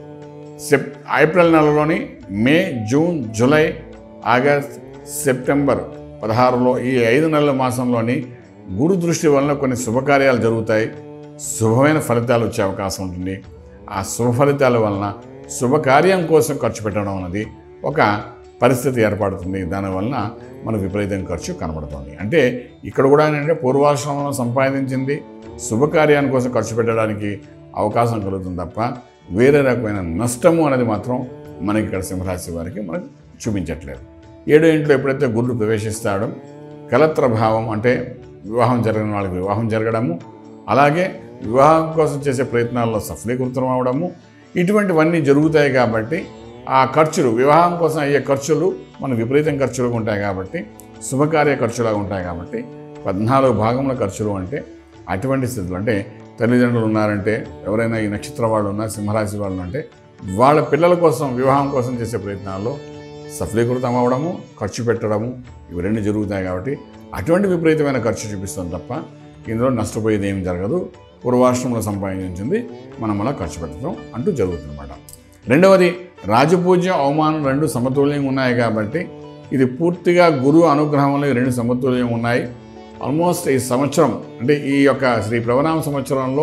ఏప్రిల్ నెలలోని May, June, July, August, September 16లో ఈ 5 నెలల మాసంలోని గురు దృష్టి వలన కొన్ని శుభకార్యాలు జరుగుతాయి, శుభమైన ఫలితాలు వచ్చే అవకాశం ఉంటుంది. ఆ శుభ ఫలితాల వలన శుభకార్యం కోసం ఖర్చు పెట్టడం అనేది ఒక పరిస్థితి ఏర్పడుతుంది. దానివలన మనకు విపరీతం ఖర్చు కనబడుతుంది. అంటే ఇక్కడ కూడా ఏంటంటే పూర్వాశ్రమంలో సంపాదించింది శుభకార్యాని కోసం ఖర్చు పెట్టడానికి అవకాశం కలుగుతుంది తప్ప వేరే రకమైన నష్టము అనేది మాత్రం మనకి ఇక్కడ సింహరాశి వారికి మనకు చూపించట్లేదు. 7వ ఇంట్లో ఎప్పుడైతే గురుడు ప్రవేశిస్తాడో కలత్ర భావం అంటే వివాహం జరగని వాళ్ళకి వివాహం జరగడము, అలాగే వివాహం కోసం చేసే ప్రయత్నాల్లో సఫలీకృతం అవడము, ఇటువంటివన్నీ జరుగుతాయి. కాబట్టి ఆ ఖర్చులు, వివాహం కోసం అయ్యే ఖర్చులు మన విపరీతం ఖర్చులుగా ఉంటాయి. కాబట్టి శుభకార్య ఖర్చులాగా ఉంటాయి. కాబట్టి 14 భాగంలో ఖర్చులు అంటే అటువంటి స్థితులు, అంటే తల్లిదండ్రులు ఉన్నారంటే, ఎవరైనా ఈ నక్షత్రం వాళ్ళు ఉన్నారు, సింహరాశి వాళ్ళు అంటే వాళ్ళ పిల్లల కోసం వివాహం కోసం చేసే ప్రయత్నాల్లో సఫలీకృతం అవ్వడము, ఖర్చు పెట్టడము, ఇవి 2 జరుగుతాయి. కాబట్టి అటువంటి విపరీతమైన ఖర్చు చూపిస్తుంది తప్ప ఇందులో నష్టపోయేది ఏమి జరగదు. పూర్వాశ్రమంలో సంపాదించింది మనం అలా ఖర్చు పెట్టడం అంటూ జరుగుతుందన్నమాట. రెండవది రాజపూజ్యం అవమానం 2 సమతుల్యంగా ఉన్నాయి. కాబట్టి ఇది పూర్తిగా గురువు అనుగ్రహం వల్ల 2 సమతుల్యం ఉన్నాయి. ఆల్మోస్ట్ ఈ సంవత్సరం అంటే ఈ యొక్క శ్రీ ప్లవనామ సంవత్సరంలో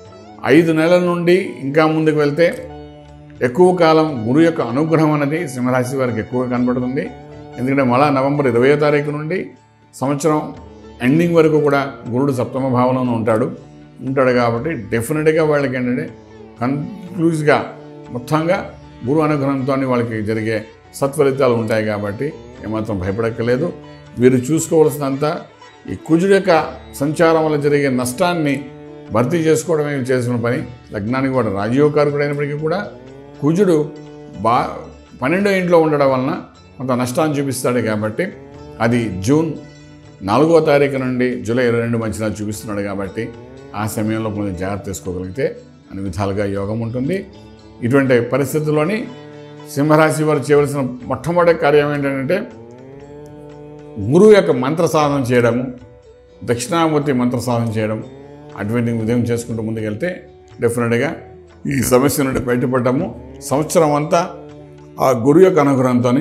5 నెలల నుండి ఇంకా ముందుకు వెళ్తే ఎక్కువ కాలం గురువు యొక్క అనుగ్రహం అనేది సింహరాశి వారికి ఎక్కువగా కనబడుతుంది. ఎందుకంటే మళ్ళా నవంబర్ 20వ తారీఖు నుండి సంవత్సరం ఎండింగ్ వరకు కూడా గురుడు సప్తమ భావంలోనే ఉంటాడు కాబట్టి డెఫినెట్గా వాళ్ళకి ఏంటంటే కన్క్లూజ్గా మొత్తంగా గురు అనుగ్రహంతో వాళ్ళకి జరిగే సత్ఫలితాలు ఉంటాయి. కాబట్టి ఏమాత్రం భయపడక్కర్లేదు. వీరు చూసుకోవాల్సినంత ఈ కుజుడు యొక్క సంచారం వల్ల జరిగే నష్టాన్ని భర్తీ చేసుకోవడమే చేసిన పని. లగ్నానికి కూడా రాజయోగకారకుడు అయినప్పటికీ కూడా కుజుడు 12వ ఇంట్లో ఉండడం వలన కొంత నష్టాన్ని చూపిస్తాడు. కాబట్టి అది జూన్ 4వ తారీఖు నుండి జూలై 22 మధ్యన చూపిస్తున్నాడు. కాబట్టి ఆ సమయంలో కొంచెం జాగ్రత్త తీసుకోగలిగితే అన్ని విధాలుగా యోగం ఉంటుంది. ఇటువంటి పరిస్థితుల్లోని సింహరాశి వారు చేయవలసిన మొట్టమొదటి కార్యం ఏంటంటే గురువు యొక్క మంత్ర సాధన చేయడము, దక్షిణామూర్తి మంత్ర సాధన చేయడం, అటువంటి ఉదయం చేసుకుంటూ ముందుకెళ్తే డెఫినెట్గా ఈ సమస్య నుండి బయటపడ్డము. సంవత్సరం అంతా ఆ గురువు యొక్క అనుగ్రహంతో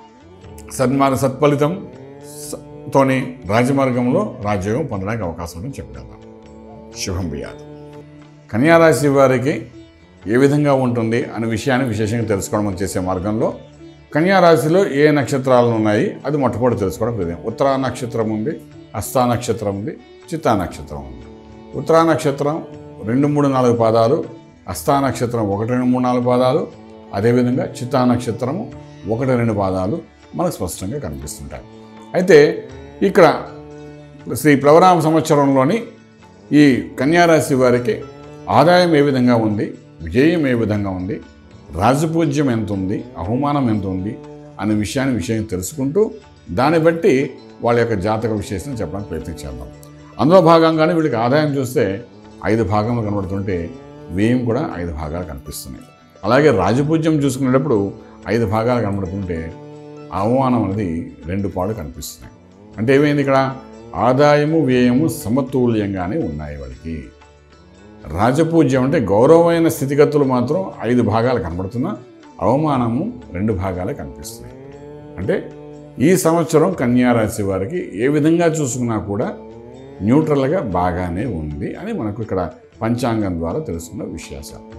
సత్ఫలితంతో రాజమార్గంలో రాజ్యోగం పొందడానికి అవకాశం ఉందని చెప్పగలం. శుభం బియాదు. కన్యారాశి వారికి ఏ విధంగా ఉంటుంది అనే విషయాన్ని విశేషంగా తెలుసుకోవడం చేసే మార్గంలో కన్యారాశిలో ఏ నక్షత్రాలు ఉన్నాయి అది మొట్టమొదటి తెలుసుకోవడం ప్రధానం. ఉత్తరా నక్షత్రం ఉంది, హస్తా నక్షత్రం ఉంది, చిత్తా నక్షత్రం ఉంది. ఉత్తరా నక్షత్రం 2, 3, 4 పాదాలు, హస్తా నక్షత్రం 1, 2, 3, 4 పాదాలు, అదేవిధంగా చిత్తా నక్షత్రము 1, 2 పాదాలు మనకు స్పష్టంగా కనిపిస్తుంటాయి. అయితే ఇక్కడ శ్రీ ప్లవనామ సంవత్సరంలోని ఈ కన్యారాశి వారికి ఆదాయం ఏ విధంగా ఉంది, వ్యయం ఏ విధంగా ఉంది, రాజపూజ్యం ఎంత ఉంది, అవమానం ఎంత ఉంది అనే విషయం తెలుసుకుంటూ దాన్ని బట్టి వాళ్ళ యొక్క జాతక విశేషం చెప్పడానికి ప్రయత్నం చేద్దాం. అందులో భాగంగానే వీళ్ళకి ఆదాయం చూస్తే 5 భాగంలో కనబడుతుంటే వ్యయం కూడా 5 భాగాలు కనిపిస్తున్నాయి. అలాగే రాజపూజ్యం చూసుకునేటప్పుడు 5 భాగాలు కనబడుతుంటే అవమానం అనేది 2 పాళ్ళు కనిపిస్తున్నాయి. అంటే ఏమైంది ఇక్కడ ఆదాయము వ్యయము సమతుల్యంగానే ఉన్నాయి వాళ్ళకి. రాజపూజ్యం అంటే గౌరవమైన స్థితిగతులు మాత్రం 5 భాగాలు కనబడుతున్నా అవమానము 2 భాగాలే కనిపిస్తున్నాయి. అంటే ఈ సంవత్సరం కన్యారాశి వారికి ఏ విధంగా చూసుకున్నా కూడా న్యూట్రల్గా బాగానే ఉంది అని మనకు ఇక్కడ పంచాంగం ద్వారా తెలుసుకున్న విశ్వాసాలు.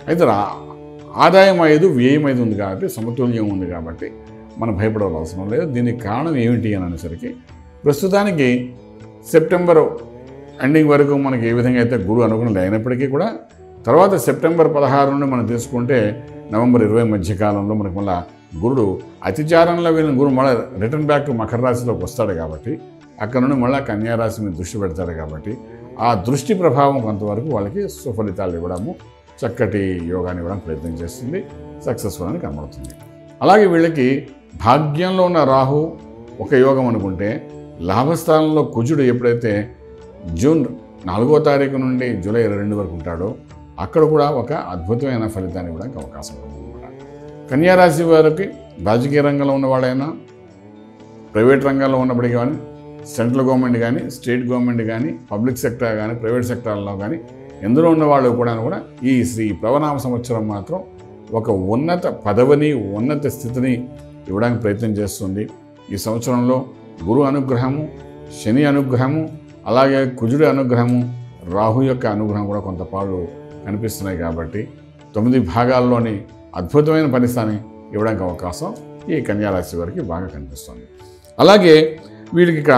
అయితే ఆదాయం 5 వ్యయం 5 ఉంది కాబట్టి సమతుల్యం ఉంది కాబట్టి మనం భయపడవలసిన అవసరం లేదు. దీనికి కారణం ఏమిటి అని అనేసరికి ప్రస్తుతానికి సెప్టెంబర్ ఎండింగ్ వరకు మనకి ఏ విధంగా అయితే గురువు అనుగుణం అయినప్పటికీ కూడా తర్వాత సెప్టెంబర్ 16 నుండి మనం తీసుకుంటే నవంబర్ 20 మధ్య కాలంలో మనకు మళ్ళీ గురుడు అతిచారంలో వెళ్ళిన గురువు మళ్ళీ రిటర్న్ బ్యాక్ టు మకర రాశిలోకి వస్తాడు కాబట్టి అక్కడ నుండి మళ్ళీ కన్యా రాశి మీద దృష్టి పెడతాడు కాబట్టి ఆ దృష్టి ప్రభావం కొంతవరకు వాళ్ళకి సుఫలితాలు ఇవ్వడము, చక్కటి యోగాన్ని ఇవ్వడానికి ప్రయత్నం చేస్తుంది, సక్సెస్ఫుల్ అని కనబడుతుంది. అలాగే వీళ్ళకి భాగ్యంలో ఉన్న రాహు ఒక యోగం అనుకుంటే లాభస్థానంలో కుజుడు ఎప్పుడైతే జూన్ 4వ తారీఖు నుండి జూలై 22 వరకు ఉంటాడో అక్కడ కూడా ఒక అద్భుతమైన ఫలితాన్ని ఇవ్వడానికి అవకాశం ఉందన్నమాట. కన్యా రాశి వారికి రాజకీయ రంగంలో ఉన్నవాడైనా, ప్రైవేట్ రంగంలో ఉన్నప్పటికీ కానీ, సెంట్రల్ గవర్నమెంట్ కానీ, స్టేట్ గవర్నమెంట్ కానీ, పబ్లిక్ సెక్టర్ కానీ, ప్రైవేట్ సెక్టార్లో కానీ ఎందులో ఉన్నవాళ్ళు కూడా ఈ శ్రీ ప్లవనామ సంవత్సరం మాత్రం ఒక ఉన్నత పదవిని, ఉన్నత స్థితిని ఇవ్వడానికి ప్రయత్నం చేస్తుంది. ఈ సంవత్సరంలో గురు అనుగ్రహము, శని అనుగ్రహము, అలాగే కుజుడి అనుగ్రహము, రాహు యొక్క అనుగ్రహం కూడా కొంతపాళ్ళు కనిపిస్తున్నాయి కాబట్టి 9 భాగాల్లోని అద్భుతమైన ఫలితాన్ని ఇవ్వడానికి అవకాశం ఈ కన్యారాశి వారికి బాగా కనిపిస్తుంది. అలాగే వీడికి ఇక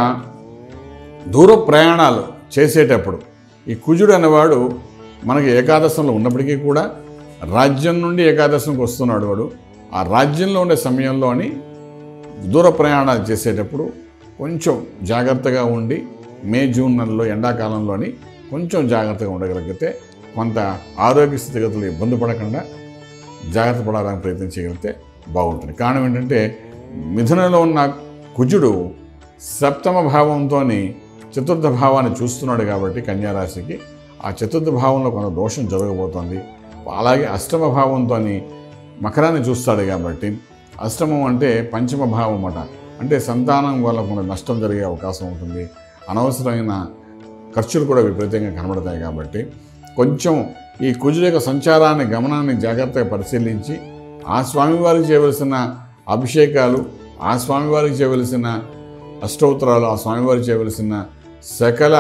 దూర ప్రయాణాలు చేసేటప్పుడు ఈ కుజుడు అనేవాడు మనకి ఏకాదశంలో ఉన్నప్పటికీ కూడా రాజ్యం నుండి ఏకాదశంకి వస్తున్నాడు. వాడు ఆ రాజ్యంలో ఉండే సమయంలోని దూర ప్రయాణాలు చేసేటప్పుడు కొంచెం జాగ్రత్తగా ఉండి మే జూన్ నెలలో ఎండాకాలంలోని కొంచెం జాగ్రత్తగా ఉండగలిగితే కొంత ఆరోగ్య స్థితిగతులు ఇబ్బంది పడకుండా జాగ్రత్త పడడానికి ప్రయత్నం చేయగలిగితే బాగుంటుంది. కారణం ఏంటంటే మిథునంలో ఉన్న కుజుడు సప్తమ భావంతో చతుర్థ భావాన్ని చూస్తున్నాడు కాబట్టి కన్యారాశికి ఆ చతుర్థ భావంలో కొంత దోషం జరగబోతోంది. అలాగే అష్టమ భావంతో మకరాన్ని చూస్తాడు కాబట్టి అష్టమం అంటే పంచమ భావం అన్నమాట. అంటే సంతానం వల్ల కొంత నష్టం జరిగే అవకాశం ఉంటుంది. అనవసరమైన ఖర్చులు కూడా విపరీతంగా కనబడతాయి కాబట్టి కొంచెం ఈ కుజుడు యొక్క సంచారాన్ని, గమనాన్ని జాగ్రత్తగా పరిశీలించి ఆ స్వామివారికి చేయవలసిన అభిషేకాలు, ఆ స్వామివారికి చేయవలసిన అష్టోత్తరాలు, ఆ స్వామివారికి చేయవలసిన సకల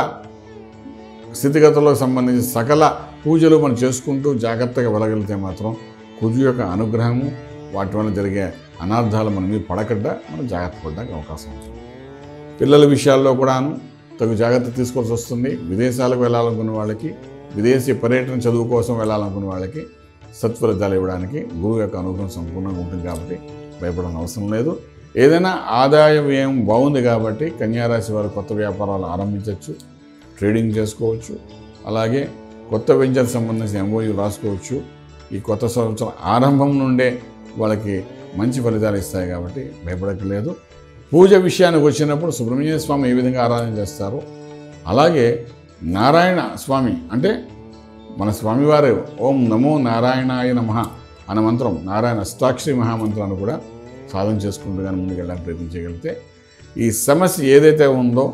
స్థితిగతులకు సంబంధించి సకల పూజలు మనం చేసుకుంటూ జాగ్రత్తగా వెళ్ళగలిగితే మాత్రం కుజు యొక్క అనుగ్రహము, వాటి వల్ల జరిగే అనార్థాలు మన మీద పడకుండా మనం జాగ్రత్త పడడానికి అవకాశం ఉంటుంది. పిల్లల విషయాల్లో కూడాను తగు జాగ్రత్త తీసుకోవాల్సి వస్తుంది. విదేశాలకు వెళ్ళాలనుకున్న వాళ్ళకి, విదేశీ పర్యటన చదువు కోసం వెళ్ళాలనుకున్న వాళ్ళకి సత్ఫలితాలు ఇవ్వడానికి గురువు యొక్క అనుగ్రహం సంపూర్ణంగా ఉంటుంది కాబట్టి భయపడడం అవసరం లేదు. ఏదైనా ఆదాయ వ్యయం బాగుంది కాబట్టి కన్యారాశి వారు కొత్త వ్యాపారాలు ఆరంభించవచ్చు, ట్రేడింగ్ చేసుకోవచ్చు, అలాగే కొత్త వెంచర్ సంబంధించిన ఎంఓయూ రాసుకోవచ్చు. ఈ కొత్త సంవత్సరం ఆరంభం నుండే వాళ్ళకి మంచి ఫలితాలు ఇస్తాయి కాబట్టి భయపడక్కర్లేదు. పూజ విషయానికి వచ్చినప్పుడు సుబ్రహ్మణ్య స్వామి ఏ విధంగా ఆరాధన చేస్తారో అలాగే నారాయణ స్వామి అంటే మన స్వామివారి ఓం నమో నారాయణాయ నమః అనే మంత్రం, నారాయణ అష్టాక్షరి మహామంత్రాన్ని కూడా సాధన చేసుకుంటూ కానీ ముందుకు వెళ్ళడానికి ప్రయత్నం చేయగలిగితే ఈ సమస్య ఏదైతే ఉందో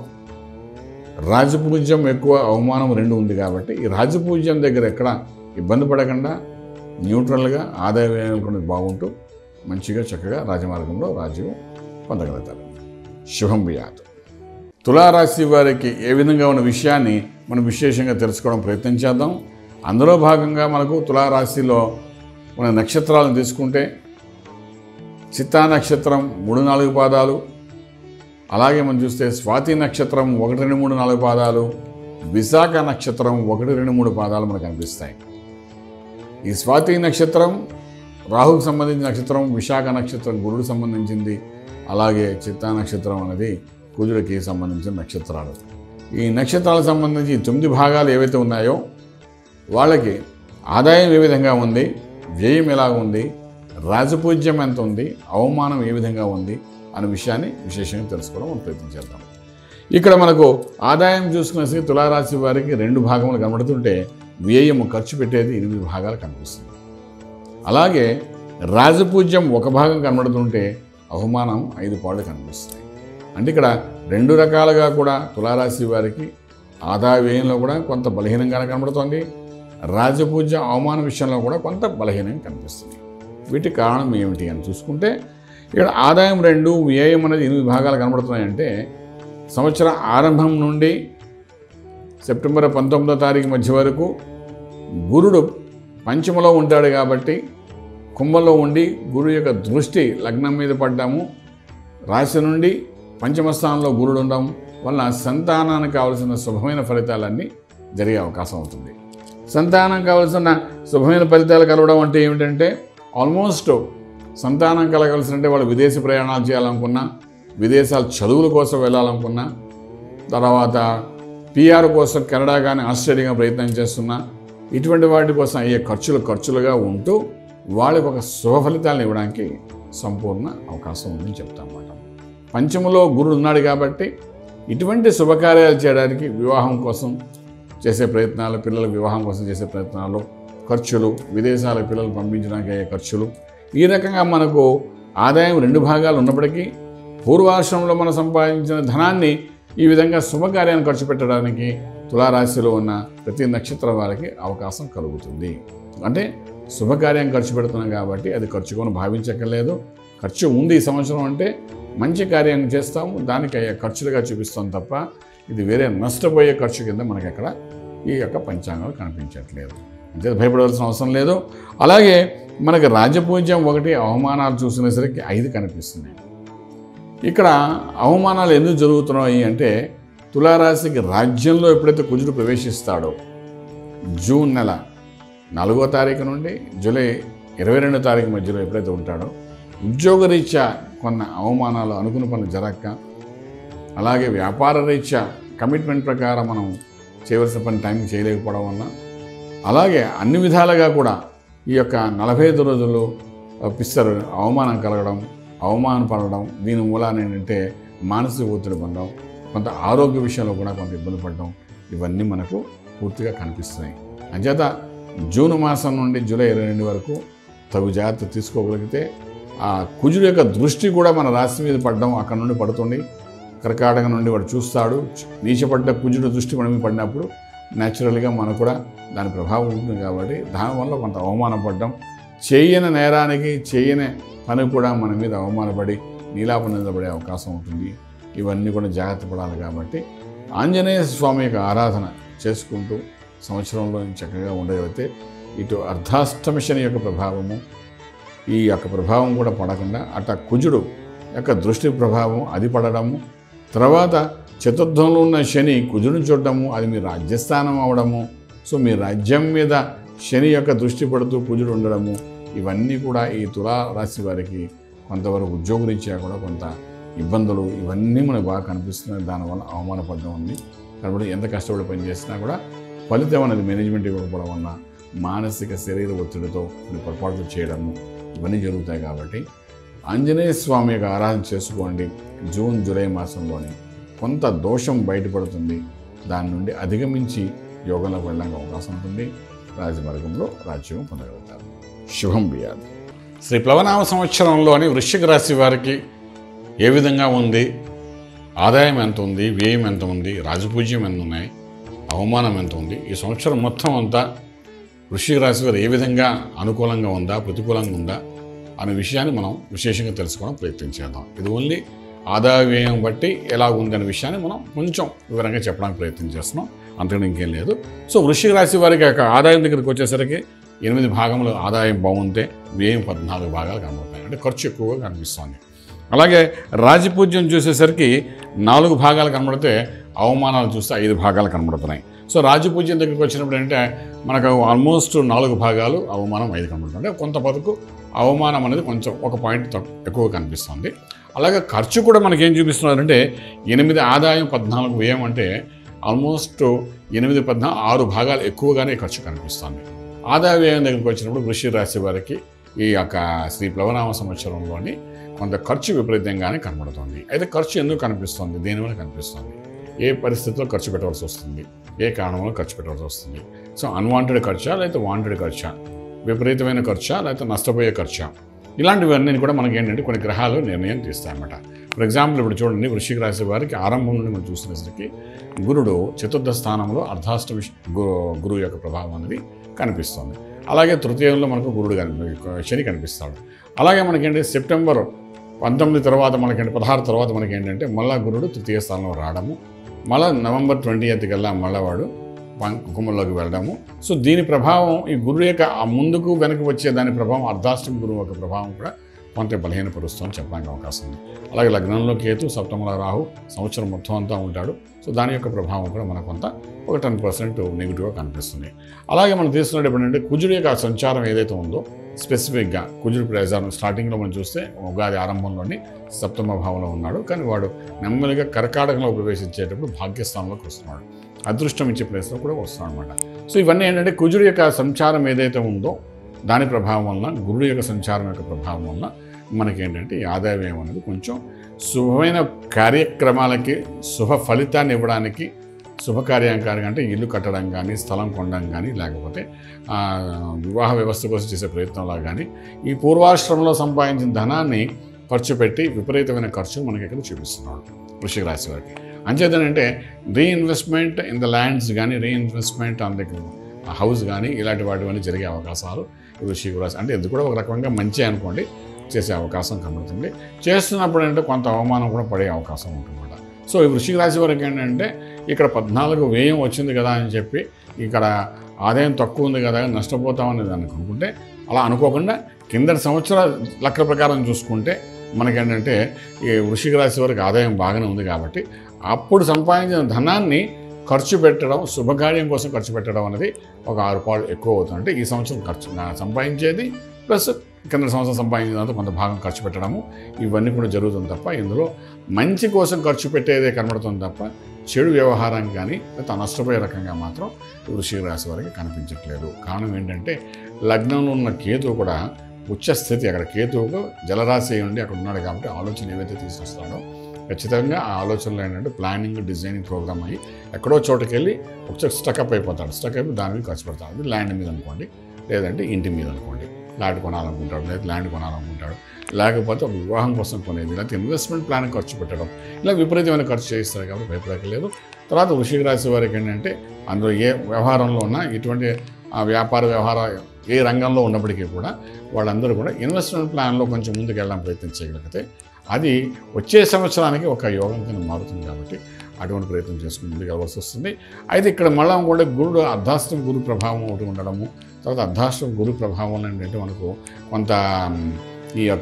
రాజపూజ్యం ఎక్కువ, అవమానం 2 ఉంది కాబట్టి ఈ రాజపూజ్యం దగ్గర ఎక్కడ ఇబ్బంది పడకుండా న్యూట్రల్గా ఆదాయ వ్యయాలు కూడా బాగుంటూ మంచిగా చక్కగా రాజమార్గంలో రాజ్యం పొందగలుగుతారు. శుభం బియాత్. తులారాశి వారికి ఏ విధంగా ఉన్న విషయాన్ని మనం విశేషంగా తెలుసుకోవడం ప్రయత్నం చేద్దాం. అందులో భాగంగా మనకు తులారాశిలో మన నక్షత్రాలను తీసుకుంటే చిత్తా నక్షత్రం 3-4 పాదాలు, అలాగే మనం చూస్తే స్వాతి నక్షత్రం 1, 2, 3, 4 పాదాలు, విశాఖ నక్షత్రం 1, 2, 3 పాదాలు మనకు కనిపిస్తాయి. ఈ స్వాతి నక్షత్రం రాహుకు సంబంధించిన నక్షత్రం, విశాఖ నక్షత్రం గురుడు సంబంధించింది, అలాగే చిత్తా నక్షత్రం అనేది కుజుడికి సంబంధించిన నక్షత్రాలు. ఈ నక్షత్రాలకు సంబంధించి 9 భాగాలు ఏవైతే ఉన్నాయో వాళ్ళకి ఆదాయం ఏ విధంగా ఉంది, వ్యయం ఎలా ఉంది, రాజపూజ్యం ఎంత ఉంది, అవమానం ఏ విధంగా ఉంది అనే విషయాన్ని విశేషంగా తెలుసుకోవడం మనం ప్రయత్నం చేద్దాం. ఇక్కడ మనకు ఆదాయం చూసుకునేసి తులారాశి వారికి 2 భాగములు కనబడుతుంటే వ్యయము ఖర్చు పెట్టేది 8 భాగాలు కనిపిస్తుంది. అలాగే రాజపూజ్యం 1 భాగం కనబడుతుంటే అవమానం 5 పాళ్ళు కనిపిస్తుంది. అంటే ఇక్కడ 2 రకాలుగా కూడా తులారాశి వారికి ఆదాయ వ్యయంలో కూడా కొంత బలహీనంగానే కనబడుతుంది, రాజపూజ్యం అవమాన విషయంలో కూడా కొంత బలహీనంగా కనిపిస్తుంది. వీటి కారణం ఏమిటి అని చూసుకుంటే ఇక్కడ ఆదాయం 2, వ్యయం అనేది 8 భాగాలు కనబడుతున్నాయంటే సంవత్సరం ఆరంభం నుండి సెప్టెంబర్ 19వ తారీఖు మధ్య వరకు గురుడు పంచమలో ఉంటాడు కాబట్టి కుంభంలో ఉండి గురువు యొక్క దృష్టి లగ్నం మీద పడ్డాము, రాశి నుండి పంచమ స్థానంలో గురుడు ఉండడం వలన సంతానానికి కావలసిన శుభమైన ఫలితాలన్నీ జరిగే అవకాశం ఉంటుంది. సంతానం కావలసిన శుభమైన ఫలితాలు కలవడం అంటే ఏమిటంటే ఆల్మోస్ట్ సంతానం కలగాల్సినంటే వాళ్ళు విదేశీ ప్రయాణాలు చేయాలనుకున్నా, విదేశాల చదువుల కోసం వెళ్ళాలనుకున్నా, తర్వాత పిఆర్ కోసం కెనడా కానీ ఆస్ట్రేలియా ప్రయత్నం చేస్తున్నా, ఇటువంటి వాటి కోసం అయ్యే ఖర్చులుగా ఉంటూ వాళ్ళకి ఒక శుభ ఫలితాలను ఇవ్వడానికి సంపూర్ణ అవకాశం ఉందని చెప్తామన్నమాట. పంచములో గురుడు ఉన్నాడు కాబట్టి ఇటువంటి శుభకార్యాలు చేయడానికి, వివాహం కోసం చేసే ప్రయత్నాలు, పిల్లల వివాహం కోసం చేసే ప్రయత్నాలు, ఖర్చులు, విదేశాలకు పిల్లలు పంపించడానికి అయ్యే ఖర్చులు, ఈ రకంగా మనకు ఆదాయం 2 భాగాలు ఉన్నప్పటికీ పూర్వాశ్రమంలో మనం సంపాదించిన ధనాన్ని ఈ విధంగా శుభకార్యాన్ని ఖర్చు పెట్టడానికి తులారాశిలో ఉన్న ప్రతి నక్షత్రం వారికి అవకాశం కలుగుతుంది. అంటే శుభకార్యం ఖర్చు పెడుతున్నాం కాబట్టి అది ఖర్చుకొని భావించక్కర్లేదు. ఖర్చు ఉంది ఈ సంవత్సరం అంటే మంచి కార్యాన్ని చేస్తాము, దానికి అయ్యే ఖర్చులుగా చూపిస్తాం తప్ప ఇది వేరే నష్టపోయే ఖర్చు కింద మనకి అక్కడ ఈ యొక్క పంచాంగాలు కనిపించట్లేదు. అంటే భయపడవలసిన అవసరం లేదు. అలాగే మనకి రాజపూజ్యం 1, అవమానాలు చూసినసరికి 5 కనిపిస్తున్నాయి. ఇక్కడ అవమానాలు ఎందుకు జరుగుతున్నాయి అంటే తులారాశికి రాజ్యంలో ఎప్పుడైతే కుజుడు ప్రవేశిస్తాడో జూన్ నెల 4వ తారీఖు నుండి జూలై 22వ తారీఖు మధ్యలో ఎప్పుడైతే ఉంటాడో ఉద్యోగరీత్యా కొన్న అవమానాలు, అనుకున్న పనులు జరగక, అలాగే వ్యాపార రీత్యా కమిట్మెంట్ ప్రకారం మనం చేయవలసిన పని టైంకి చేయలేకపోవడం వల్ల, అలాగే అన్ని విధాలుగా కూడా ఈ యొక్క 45 రోజులు పిస్తరు అవమానం కలగడం, అవమానం పడడం, దీని మూలాన ఏంటంటే మానసిక ఒత్తిడి పొందడం, కొంత ఆరోగ్య విషయంలో కూడా కొంత ఇబ్బంది పడడం, ఇవన్నీ మనకు పూర్తిగా కనిపిస్తున్నాయి. అంచేత జూన్ మాసం నుండి జూలై 22 వరకు తగు జాగ్రత్త తీసుకోగలిగితే ఆ కుజుడు యొక్క దృష్టి కూడా మన రాశి మీద పడడం, అక్కడ నుండి పడుతుంది. కర్కాటక నుండి వాడు చూస్తాడు. నీచపడ్డ కుజుడు దృష్టి మన మీద పడినప్పుడు న్యాచురల్గా మనకు కూడా దాని ప్రభావం ఉంటుంది. కాబట్టి దానివల్ల కొంత అవమానపడడం, చేయని నేరానికి చేయని పని కూడా మన మీద అవమానపడి నీలాపనిందపడే అవకాశం ఉంటుంది. ఇవన్నీ కూడా జాగ్రత్త పడాలి. కాబట్టి ఆంజనేయ స్వామి యొక్క ఆరాధన చేసుకుంటూ సంవత్సరంలో చక్కగా ఉండగలిగితే ఇటు అర్ధాష్టమి శని యొక్క ప్రభావము, ఈ యొక్క ప్రభావం కూడా పడకుండా అట కుజుడు యొక్క దృష్టి ప్రభావం అది పడడము, తర్వాత చతుర్థంలో ఉన్న శని కుజుడిని చూడడము, అది మీ రాజ్యస్థానం అవడము, సో మీ రాజ్యం మీద శని యొక్క దృష్టి పడుతూ కుజుడు ఉండడము, ఇవన్నీ కూడా ఈ తులా రాశి వారికి కొంతవరకు ఉద్యోగరీత్యా కూడా కొంత ఇబ్బందులు, ఇవన్నీ మనకు బాగా కనిపిస్తున్నాయి. దానివల్ల అవమానపడడం ఉంది. కాబట్టి ఎంత కష్టపడి పని చేసినా కూడా ఫలితం అనేది మేనేజ్మెంట్ ఇవ్వకపోవడం వల్ల మానసిక శరీర ఒత్తిడితో కొన్ని పొరపాట్లు చేయడము, ఇవన్నీ జరుగుతాయి. కాబట్టి ఆంజనేయ స్వామి యొక్క ఆరాధన చేసుకోండి. జూన్ జూలై మాసంలోని కొంత దోషం బయటపడుతుంది. దాని నుండి అధిగమించి యోగంలోకి వెళ్ళడానికి అవకాశం ఉంటుంది. రాజమార్గంలో రాజ్యం పొందగలుగుతారు. శుభం బియాదు. శ్రీ ప్లవనామ సంవత్సరంలోని వృశ్చిక రాశి వారికి ఏ విధంగా ఉంది, ఆదాయం ఎంత ఉంది, వ్యయం ఎంత ఉంది, రాజపూజ్యం ఎంత ఉన్నాయి, అవమానం ఎంత ఉంది, ఈ సంవత్సరం మొత్తం అంతా వృశ్చిక రాశి వారు ఏ విధంగా అనుకూలంగా ఉందా, ప్రతికూలంగా ఉందా అనే విషయాన్ని మనం విశేషంగా తెలుసుకోవడం ప్రయత్నం చేద్దాం. ఇది ఓన్లీ ఆదాయ వ్యయం బట్టి ఎలా ఉంది అనే విషయాన్ని మనం కొంచెం వివరంగా చెప్పడానికి ప్రయత్నం చేస్తున్నాం. అంతకన్నా ఇంకేం లేదు. సో వృశ్చిక రాశి వారికి ఆదాయం దగ్గరికి వచ్చేసరికి 8 భాగములు ఆదాయం బాగుంటే వ్యయం 14 భాగాలు కనబడతాయి. అంటే ఖర్చు ఎక్కువగా కనిపిస్తుంది. అలాగే రాజపూజ్యం చూసేసరికి 4 భాగాలు కనబడితే అవమానాలు చూస్తే 5 భాగాలు కనబడుతున్నాయి. సో రాజపూజ్యం దగ్గరికి వచ్చినప్పుడు అంటే మనకు ఆల్మోస్ట్ 4 భాగాలు, అవమానం 5 కనబడుతుంది. అంటే కొంత వరకు అవమానం అనేది కొంచెం ఒక పాయింట్ ఎక్కువ కనిపిస్తుంది. అలాగే ఖర్చు కూడా మనకేం చూపిస్తున్నారంటే 8 ఆదాయం 14 వ్యయం అంటే ఆల్మోస్ట్ 8, 14, 6 భాగాలు ఎక్కువగానే ఖర్చు కనిపిస్తుంది. ఆదాయ వ్యయం దగ్గరికి వచ్చినప్పుడు వృశ్చిక రాశి వారికి ఈ యొక్క శ్రీ ప్లవనామ సంవత్సరంలోని కొంత ఖర్చు విపరీతంగానే కనబడుతుంది. అయితే ఖర్చు ఎందుకు కనిపిస్తుంది, దేనివల్ల కనిపిస్తుంది, ఏ పరిస్థితిలో ఖర్చు పెట్టవలసి వస్తుంది, ఏ కారణంలో ఖర్చు పెట్టవలసి వస్తుంది. సో అన్వాంటెడ్ ఖర్చా లేకపోతే వాంటెడ్ ఖర్చా, విపరీతమైన ఖర్చా లేకపోతే నష్టపోయే ఖర్చా, ఇలాంటివన్నీ కూడా మనకి ఏంటంటే కొన్ని గ్రహాలు నిర్ణయం తీస్తాయన్నమాట. ఫర్ ఎగ్జాంపుల్ ఇప్పుడు చూడండి, వృశ్చిక రాశి వారికి ఆరంభం నుండి మనం చూసినసరికి గురుడు చతుర్థ స్థానంలో అర్ధాష్టమి గురువు యొక్క ప్రభావం అనేది కనిపిస్తుంది. అలాగే తృతీయంలో మనకు గురుడు శని కనిపిస్తాడు. అలాగే మనకేంటి సెప్టెంబర్ 19 తర్వాత మనకేంటి 16 తర్వాత మనకేంటంటే మళ్ళా గురుడు తృతీయ స్థానంలో రావడము, మళ్ళీ నవంబర్ 20th కల్లా మళ్ళీ వాడు కుంభంలోకి వెళ్ళడము. సో దీని ప్రభావం ఈ గురువు యొక్క ఆ ముందుకు వెనక్కి వచ్చే దాని ప్రభావం అర్ధాష్టమ గురువు యొక్క ప్రభావం కూడా కొంత బలహీనపరుస్తుందని చెప్పడానికి అవకాశం ఉంది. అలాగే లగ్నంలో కేతు, సప్తమంలో రాహు సంవత్సరం మొత్తం అంతా ఉంటాడు. సో దాని యొక్క ప్రభావం కూడా మనకు కొంత ఒక 10% నెగిటివ్గా కనిపిస్తుంది. అలాగే మనం తీసుకున్నప్పుడు ఏంటంటే కుజుడు యొక్క సంచారం ఏదైతే ఉందో స్పెసిఫిక్గా కుజుడు ప్రయోజనం స్టార్టింగ్లో మనం చూస్తే ఉగాది ఆరంభంలోని సప్తమ భావంలో ఉన్నాడు. కానీ వాడు నెమ్మదిగా కర్కాటకంలో ప్రవేశించేటప్పుడు భాగ్యస్థానంలోకి వస్తున్నాడు. అదృష్టం ఇచ్చే ప్లేస్లో కూడా వస్తున్నాడు అనమాట. సో ఇవన్నీ ఏంటంటే కుజుడు యొక్క సంచారం ఏదైతే ఉందో దాని ప్రభావం వలన, గురుడు యొక్క సంచారం యొక్క ప్రభావం వలన మనకేంటంటే ఈ ఆదాయ వ్యయం అనేది కొంచెం శుభమైన కార్యక్రమాలకి శుభ ఫలితాన్ని ఇవ్వడానికి, శుభకార్యానికి అంటే ఇల్లు కట్టడం కానీ, స్థలం కొనడం కానీ, లేకపోతే వివాహ వ్యవస్థ కోసం చేసే ప్రయత్నంలో కానీ ఈ పూర్వాశ్రమంలో సంపాదించిన ధనాన్ని ఖర్చు పెట్టి విపరీతమైన ఖర్చు మనకి ఇక్కడ చూపిస్తున్నాడు వృశ్చిక రాశి వారికి. అంచేతనంటే రీఇన్వెస్ట్మెంట్ ఇన్ ద ల్యాండ్స్ కానీ, రీఇన్వెస్ట్మెంట్ ఆన్ ద హౌస్ కానీ ఇలాంటి వాటివన్నీ జరిగే అవకాశాలు వృశ్చిక రాశి అంటే ఇది కూడా ఒక రకంగా మంచి అనుకోండి చేసే అవకాశం కనబడుతుంది. చేస్తున్నప్పుడు అంటే కొంత అవమానం కూడా పడే అవకాశం ఉంటుందన్నమాట. సో ఈ వృశ్చిక రాశి వరకు ఏంటంటే ఇక్కడ 14 వ్యయం వచ్చింది కదా అని చెప్పి ఇక్కడ ఆదాయం తక్కువ ఉంది కదా నష్టపోతామని దాన్ని అనుకుంటే అలా అనుకోకుండా కిందటి సంవత్సరాల లెక్కల ప్రకారం చూసుకుంటే మనకేంటంటే ఈ వృశ్చిక రాశి వరకు ఆదాయం బాగానే ఉంది కాబట్టి అప్పుడు సంపాదించిన ధనాన్ని ఖర్చు పెట్టడం, శుభకార్యం కోసం ఖర్చు పెట్టడం అనేది ఒక 6 పాలు ఎక్కువ అవుతుంది. అంటే ఈ సంవత్సరం ఖర్చు సంపాదించేది ప్లస్ కింద సంవత్సరం సంపాదించినంత కొంత భాగం ఖర్చు పెట్టడము ఇవన్నీ కూడా జరుగుతుంది తప్ప ఇందులో మంచి కోసం ఖర్చు పెట్టేదే కనబడుతుంది తప్ప చెడు వ్యవహారం కానీ లేకపోతే నష్టపోయే రకంగా మాత్రం వృశ్చిక రాశి వారికి కనిపించట్లేదు. కారణం ఏంటంటే లగ్నంలో ఉన్న కేతువు కూడా ఉచ్చస్థితి, అక్కడ కేతువుకు జలరాశి ఉండి అక్కడ ఉన్నాడు కాబట్టి ఆలోచన ఏవైతే తీసుకొస్తాడో ఖచ్చితంగా ఆ ఆలోచనలు ఏంటంటే ప్లానింగ్, డిజైనింగ్ ప్రోగ్రామ్ అయ్యి ఎక్కడో చోటుకి వెళ్ళి ఒకసారి స్టక్అప్ అయిపోతాడు. స్టక్ అయిపోయి దాని మీద ఖర్చు పెడతాడు. అది ల్యాండ్ మీద అనుకోండి, లేదంటే ఇంటి మీద అనుకోండి. ఫ్లాట్ కొనాలనుకుంటాడు, లేదా ల్యాండ్ కొనాలనుకుంటాడు, లేకపోతే ఒక వివాహం కోసం కొనేది, లేకపోతే ఇన్వెస్ట్మెంట్ ప్లాన్ ఖర్చు పెట్టడం, ఇలా విపరీతమైన ఖర్చు చేయిస్తారు కాబట్టి భయపడక్కర్లేదు. తర్వాత వృశ్చిక రాశి వారికి ఏంటంటే అందులో ఏ వ్యవహారంలో ఉన్నా ఎటువంటి వ్యాపార వ్యవహార ఏ రంగంలో ఉన్నప్పటికీ కూడా వాళ్ళందరూ కూడా ఇన్వెస్ట్మెంట్ ప్లాన్లో కొంచెం ముందుకు వెళ్ళడానికి ప్రయత్నం చేయగలిగితే అది వచ్చే సంవత్సరానికి ఒక యోగం కింద మారుతుంది కాబట్టి అటువంటి ప్రయత్నం చేసుకుని ముందుకు వెళ్ళవలసి వస్తుంది. అయితే ఇక్కడ మళ్ళీ కూడా గురుడు అర్ధాష్టమ గురు ప్రభావం ఒకటి ఉండడము, తర్వాత అర్ధాష్టమ గురు ప్రభావం ఏంటంటే మనకు కొంత ఈ యొక్క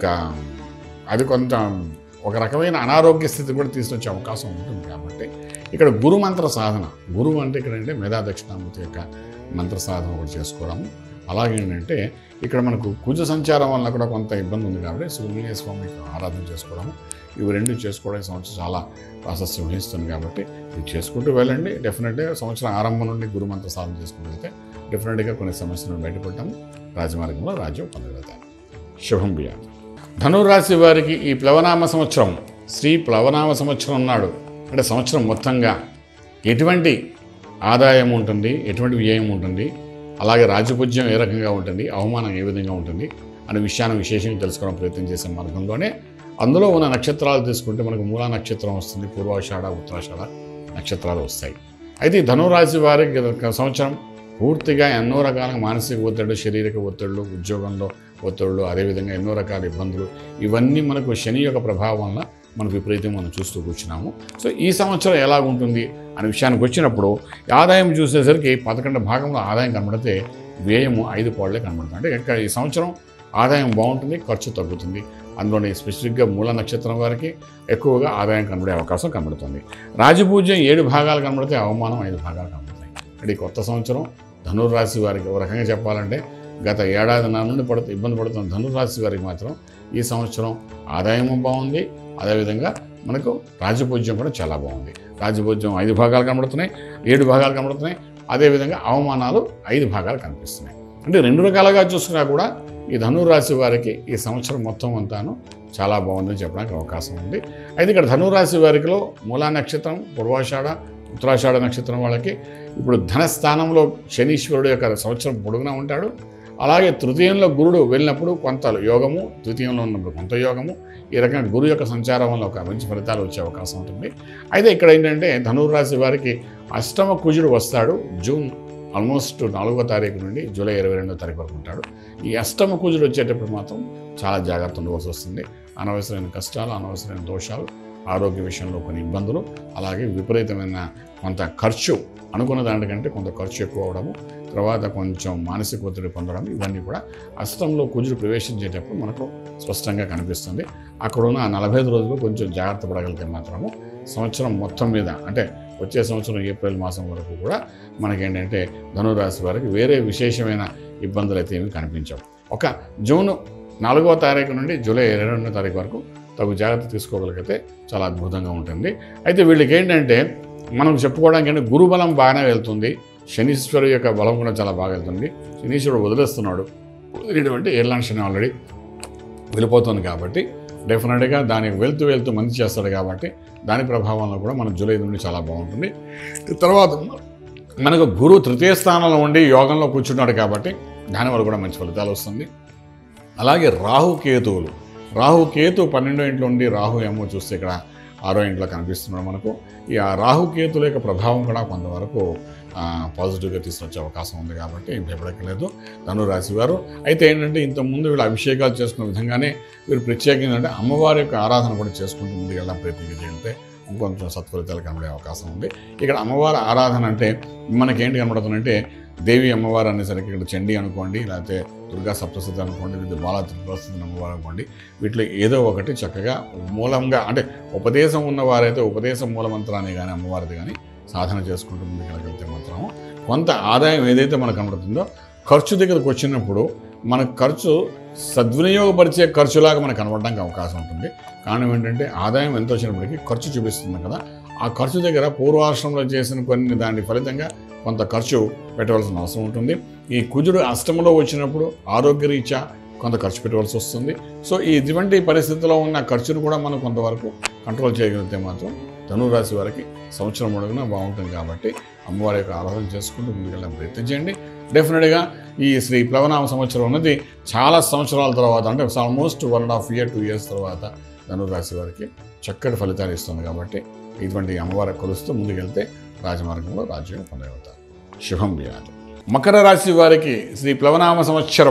అది కొంత ఒక రకమైన అనారోగ్య స్థితి కూడా తీసుకొచ్చే అవకాశం ఉంటుంది. కాబట్టి ఇక్కడ గురు మంత్ర సాధన, గురువు అంటే ఇక్కడ అంటే మేధా దక్షిణామూర్తి యొక్క మంత్ర సాధన ఒకటి చేసుకోవడము. అలాగే ఏంటంటే ఇక్కడ మనకు కుజ సంచారం వల్ల కూడా కొంత ఇబ్బంది ఉంది కాబట్టి సుబ్రహ్మణ్య స్వామికి ఆరాధన చేసుకోవడము, ఇవి రెండు చేసుకోవడం సంవత్సరం చాలా ప్రాశస్త్యం వహిస్తుంది కాబట్టి ఇది చేసుకుంటూ వెళ్ళండి. డెఫినెట్గా సంవత్సరం ఆరంభం నుండి గురు మంత్ర సాధన చేసుకుంటూ వెళ్తే డెఫినెట్గా కొన్ని సమస్యలను బయటపడతాము, రాజమార్గంలో రాజ్యం పొందగలుగుతాము. శుభం బియా. ధనురాశి వారికి ఈ ప్లవనామ సంవత్సరం శ్రీ ప్లవనామ సంవత్సరం ఉన్నాడు అంటే సంవత్సరం మొత్తంగా ఎటువంటి ఆదాయం ఉంటుంది, ఎటువంటి వ్యయం ఉంటుంది, అలాగే రాజపూజ్యం ఏ రకంగా ఉంటుంది, అవమానం ఏ విధంగా ఉంటుంది అనే విషయాన్ని విశేషంగా తెలుసుకోవడం ప్రయత్నం చేసే మార్గంలోనే అందులో ఉన్న నక్షత్రాలు తీసుకుంటే మనకు మూలా నక్షత్రం వస్తుంది, పూర్వాషాఢ, ఉత్తరాషాఢ నక్షత్రాలు వస్తాయి. అయితే ధనురాశి వారికి సంవత్సరం పూర్తిగా ఎన్నో రకాల మానసిక ఒత్తిళ్ళు, శారీరక ఒత్తిళ్ళు, ఉద్యోగంలో ఒత్తిళ్ళు, అదేవిధంగా ఎన్నో రకాల ఇబ్బందులు ఇవన్నీ మనకు శని యొక్క ప్రభావం వల్ల మనకు విపరీతం మనం చూస్తూ కూర్చున్నాము. సో ఈ సంవత్సరం ఎలా ఉంటుంది అనే విషయానికి వచ్చినప్పుడు ఆదాయం చూసేసరికి 11 భాగంలో ఆదాయం కనబడితే వ్యయము 5 పాళ్ళే కనబడుతుంది. అంటే ఇక్కడ ఈ సంవత్సరం ఆదాయం బాగుంటుంది, ఖర్చు తగ్గుతుంది. అందులోని స్పెసిఫిక్గా మూల నక్షత్రం వారికి ఎక్కువగా ఆదాయం కనబడే అవకాశం కనబడుతుంది. రాజపూజ్యం 7 భాగాలు కనబడితే అవమానం 5 భాగాలు కనబడుతాయి. అంటే ఈ కొత్త సంవత్సరం ధనుర్రాశి వారికి ఒక రకంగా చెప్పాలంటే గత ఏడాది నుండి ఇబ్బంది పడుతున్న ధనుర్రాశి వారికి మాత్రం ఈ సంవత్సరం ఆదాయము బాగుంది, అదేవిధంగా మనకు రాజపూజ్యం కూడా చాలా బాగుంది. రాజపూజ్యం 5 భాగాలు కనబడుతున్నాయి, 7 భాగాలు కనబడుతున్నాయి, అదేవిధంగా అవమానాలు 5 భాగాలు కనిపిస్తున్నాయి. అంటే 2 రకాలుగా చూసుకున్నా కూడా ఈ ధనురాశి వారికి ఈ సంవత్సరం మొత్తం అంతాను చాలా బాగుందని చెప్పడానికి అవకాశం ఉంది. అయితే ఇక్కడ ధనురాశి వారికిలో మూలా నక్షత్రం, పూర్వాషాఢ, ఉత్తరాషాఢ నక్షత్రం వాళ్ళకి ఇప్పుడు ధనస్థానంలో శనీశ్వరుడు యొక్క సంవత్సరం పొడుగునా ఉంటాడు. అలాగే తృతీయంలో గురుడు వెళ్ళినప్పుడు కొంత యోగము, తృతీయంలో ఉన్నప్పుడు కొంత యోగము, ఈ రకంగా గురు యొక్క సంచారం వల్ల ఒక మంచి ఫలితాలు వచ్చే అవకాశం ఉంటుంది. అయితే ఇక్కడ ఏంటంటే ధనుర్రాశి వారికి అష్టమ కుజుడు వస్తాడు. జూన్ ఆల్మోస్ట్ 4వ తారీఖు నుండి జూలై 22వ తారీఖు వరకు ఉంటాడు. ఈ అష్టమ కుజుడు వచ్చేటప్పుడు మాత్రం చాలా జాగ్రత్త ఉండవలసి వస్తుంది. అనవసరమైన కష్టాలు, అనవసరమైన దోషాలు, ఆరోగ్య విషయంలో కొన్ని ఇబ్బందులు, అలాగే విపరీతమైన కొంత ఖర్చు, అనుకున్న దానికంటే కొంత ఖర్చు ఎక్కువ అవడము, తర్వాత కొంచెం మానసిక ఒత్తిడి పొందడం, ఇవన్నీ కూడా హస్తంలో కుజుడు ప్రవేశించేటప్పుడు మనకు స్పష్టంగా కనిపిస్తుంది. అక్కడున్న 45 రోజులు కొంచెం జాగ్రత్త పడగలిగితే మాత్రము సంవత్సరం మొత్తం మీద, అంటే వచ్చే సంవత్సరం ఏప్రిల్ మాసం వరకు కూడా మనకేంటంటే ధనురాశి వారికి వేరే విశేషమైన ఇబ్బందులు అయితే ఏమీ కనిపించవు. ఒక జూన్ 4వ తారీఖు నుండి జూలై 22వ తారీఖు వరకు తగు జాగ్రత్త తీసుకోగలిగితే చాలా అద్భుతంగా ఉంటుంది. అయితే వీళ్ళకి ఏంటంటే మనం చెప్పుకోవడానికి అంటే గురుబలం బాగానే వెళ్తుంది, శనీశ్వరు యొక్క బలం కూడా చాలా బాగా వెళ్తుంది. శనీశ్వరుడు వదిలేస్తున్నాడు, వదిలేటువంటి ఏళ్ళ శని ఆల్రెడీ వెళ్ళిపోతుంది కాబట్టి డెఫినెట్గా దానికి వెళ్తూ మంచి చేస్తాడు కాబట్టి దాని ప్రభావంలో కూడా మన జూలై నుండి చాలా బాగుంటుంది. తర్వాత మనకు గురువు 3వ స్థానంలో ఉండి యోగంలో కూర్చున్నాడు కాబట్టి దానివల్ల కూడా మంచి ఫలితాలు వస్తుంది. అలాగే రాహుకేతువులు, రాహుకేతు 12వ ఇంట్లో ఉండి రాహు ఏమో చూస్తే ఇక్కడ 6వ ఇంట్లో కనిపిస్తున్నాడు మనకు. ఈ రాహుకేతుల యొక్క ప్రభావం కూడా కొంతవరకు పాజిటివ్గా తీసుకొచ్చే అవకాశం ఉంది కాబట్టి ఏం భయపడక్కర్లేదు ధనురాశి వారు. అయితే ఏంటంటే ఇంతకుముందు వీళ్ళు అభిషేకాలు చేసుకున్న విధంగానే వీరు ప్రత్యేకంగా ఏంటంటే అమ్మవారి యొక్క ఆరాధన కూడా చేసుకుంటూ ముందుకెళ్ళడం ప్రయత్నం చేస్తే ఇంకొంచెం సత్ఫలితాలు కనబడే అవకాశం ఉంది. ఇక్కడ అమ్మవారి ఆరాధన అంటే మనకేంటి కనబడుతుందంటే దేవి అమ్మవారు అనేసరికి ఇక్కడ చండీ అనుకోండి, లేకపోతే దుర్గా సప్తశతి అనుకోండి, లేదా బాలా త్రిపురసుందరి అమ్మవారు అనుకోండి, వీటిలో ఏదో ఒకటి చక్కగా మూలంగా అంటే ఉపదేశం ఉన్నవారైతే ఉపదేశం మూలమంత్రాన్ని కానీ అమ్మవారిది కానీ సాధన చేసుకుంటూ ముందుకెళ్ళగలిగితే మాత్రం కొంత ఆదాయం ఏదైతే మనకు కనబడుతుందో ఖర్చు దగ్గరకు వచ్చినప్పుడు మన ఖర్చు సద్వినియోగపరిచే ఖర్చులాగా మనకు కనబడడానికి అవకాశం ఉంటుంది. కారణం ఏంటంటే ఆదాయం ఎంత వచ్చినప్పటికీ ఖర్చు చూపిస్తుంది కదా, ఆ ఖర్చు దగ్గర పూర్వాశ్రమంలో చేసిన కొన్ని దాని ఫలితంగా కొంత ఖర్చు పెట్టవలసిన అవసరం ఉంటుంది. ఈ కుజుడు అష్టమంలో వచ్చినప్పుడు ఆరోగ్యరీత్యా కొంత ఖర్చు పెట్టవలసి వస్తుంది. సో ఇటువంటి పరిస్థితిలో ఉన్న ఖర్చును కూడా మనం కొంతవరకు కంట్రోల్ చేయగలిగితే మాత్రం ధనురాశి వారికి సంవత్సరం పొడవునా బాగుంటుంది. కాబట్టి అమ్మవారి యొక్క ఆరాధన చేసుకుంటూ ముందుకెళ్ళడం ప్రయత్నం చేయండి. డెఫినెట్గా ఈ శ్రీ ప్లవనామ సంవత్సరం ఉన్నది చాలా సంవత్సరాల తర్వాత, అంటే ఆల్మోస్ట్ 1.5 years 2 years తర్వాత ధనురాశి వారికి చక్కటి ఫలితాలు ఇస్తుంది. కాబట్టి ఇటువంటి అమ్మవారి కొలుస్తూ ముందుకెళ్తే రాజమార్గంలో రాజ్యం పొందగలుగుతారు. శుభం వ్యాధి. మకర రాశి వారికి శ్రీ ప్లవనామ సంవత్సరం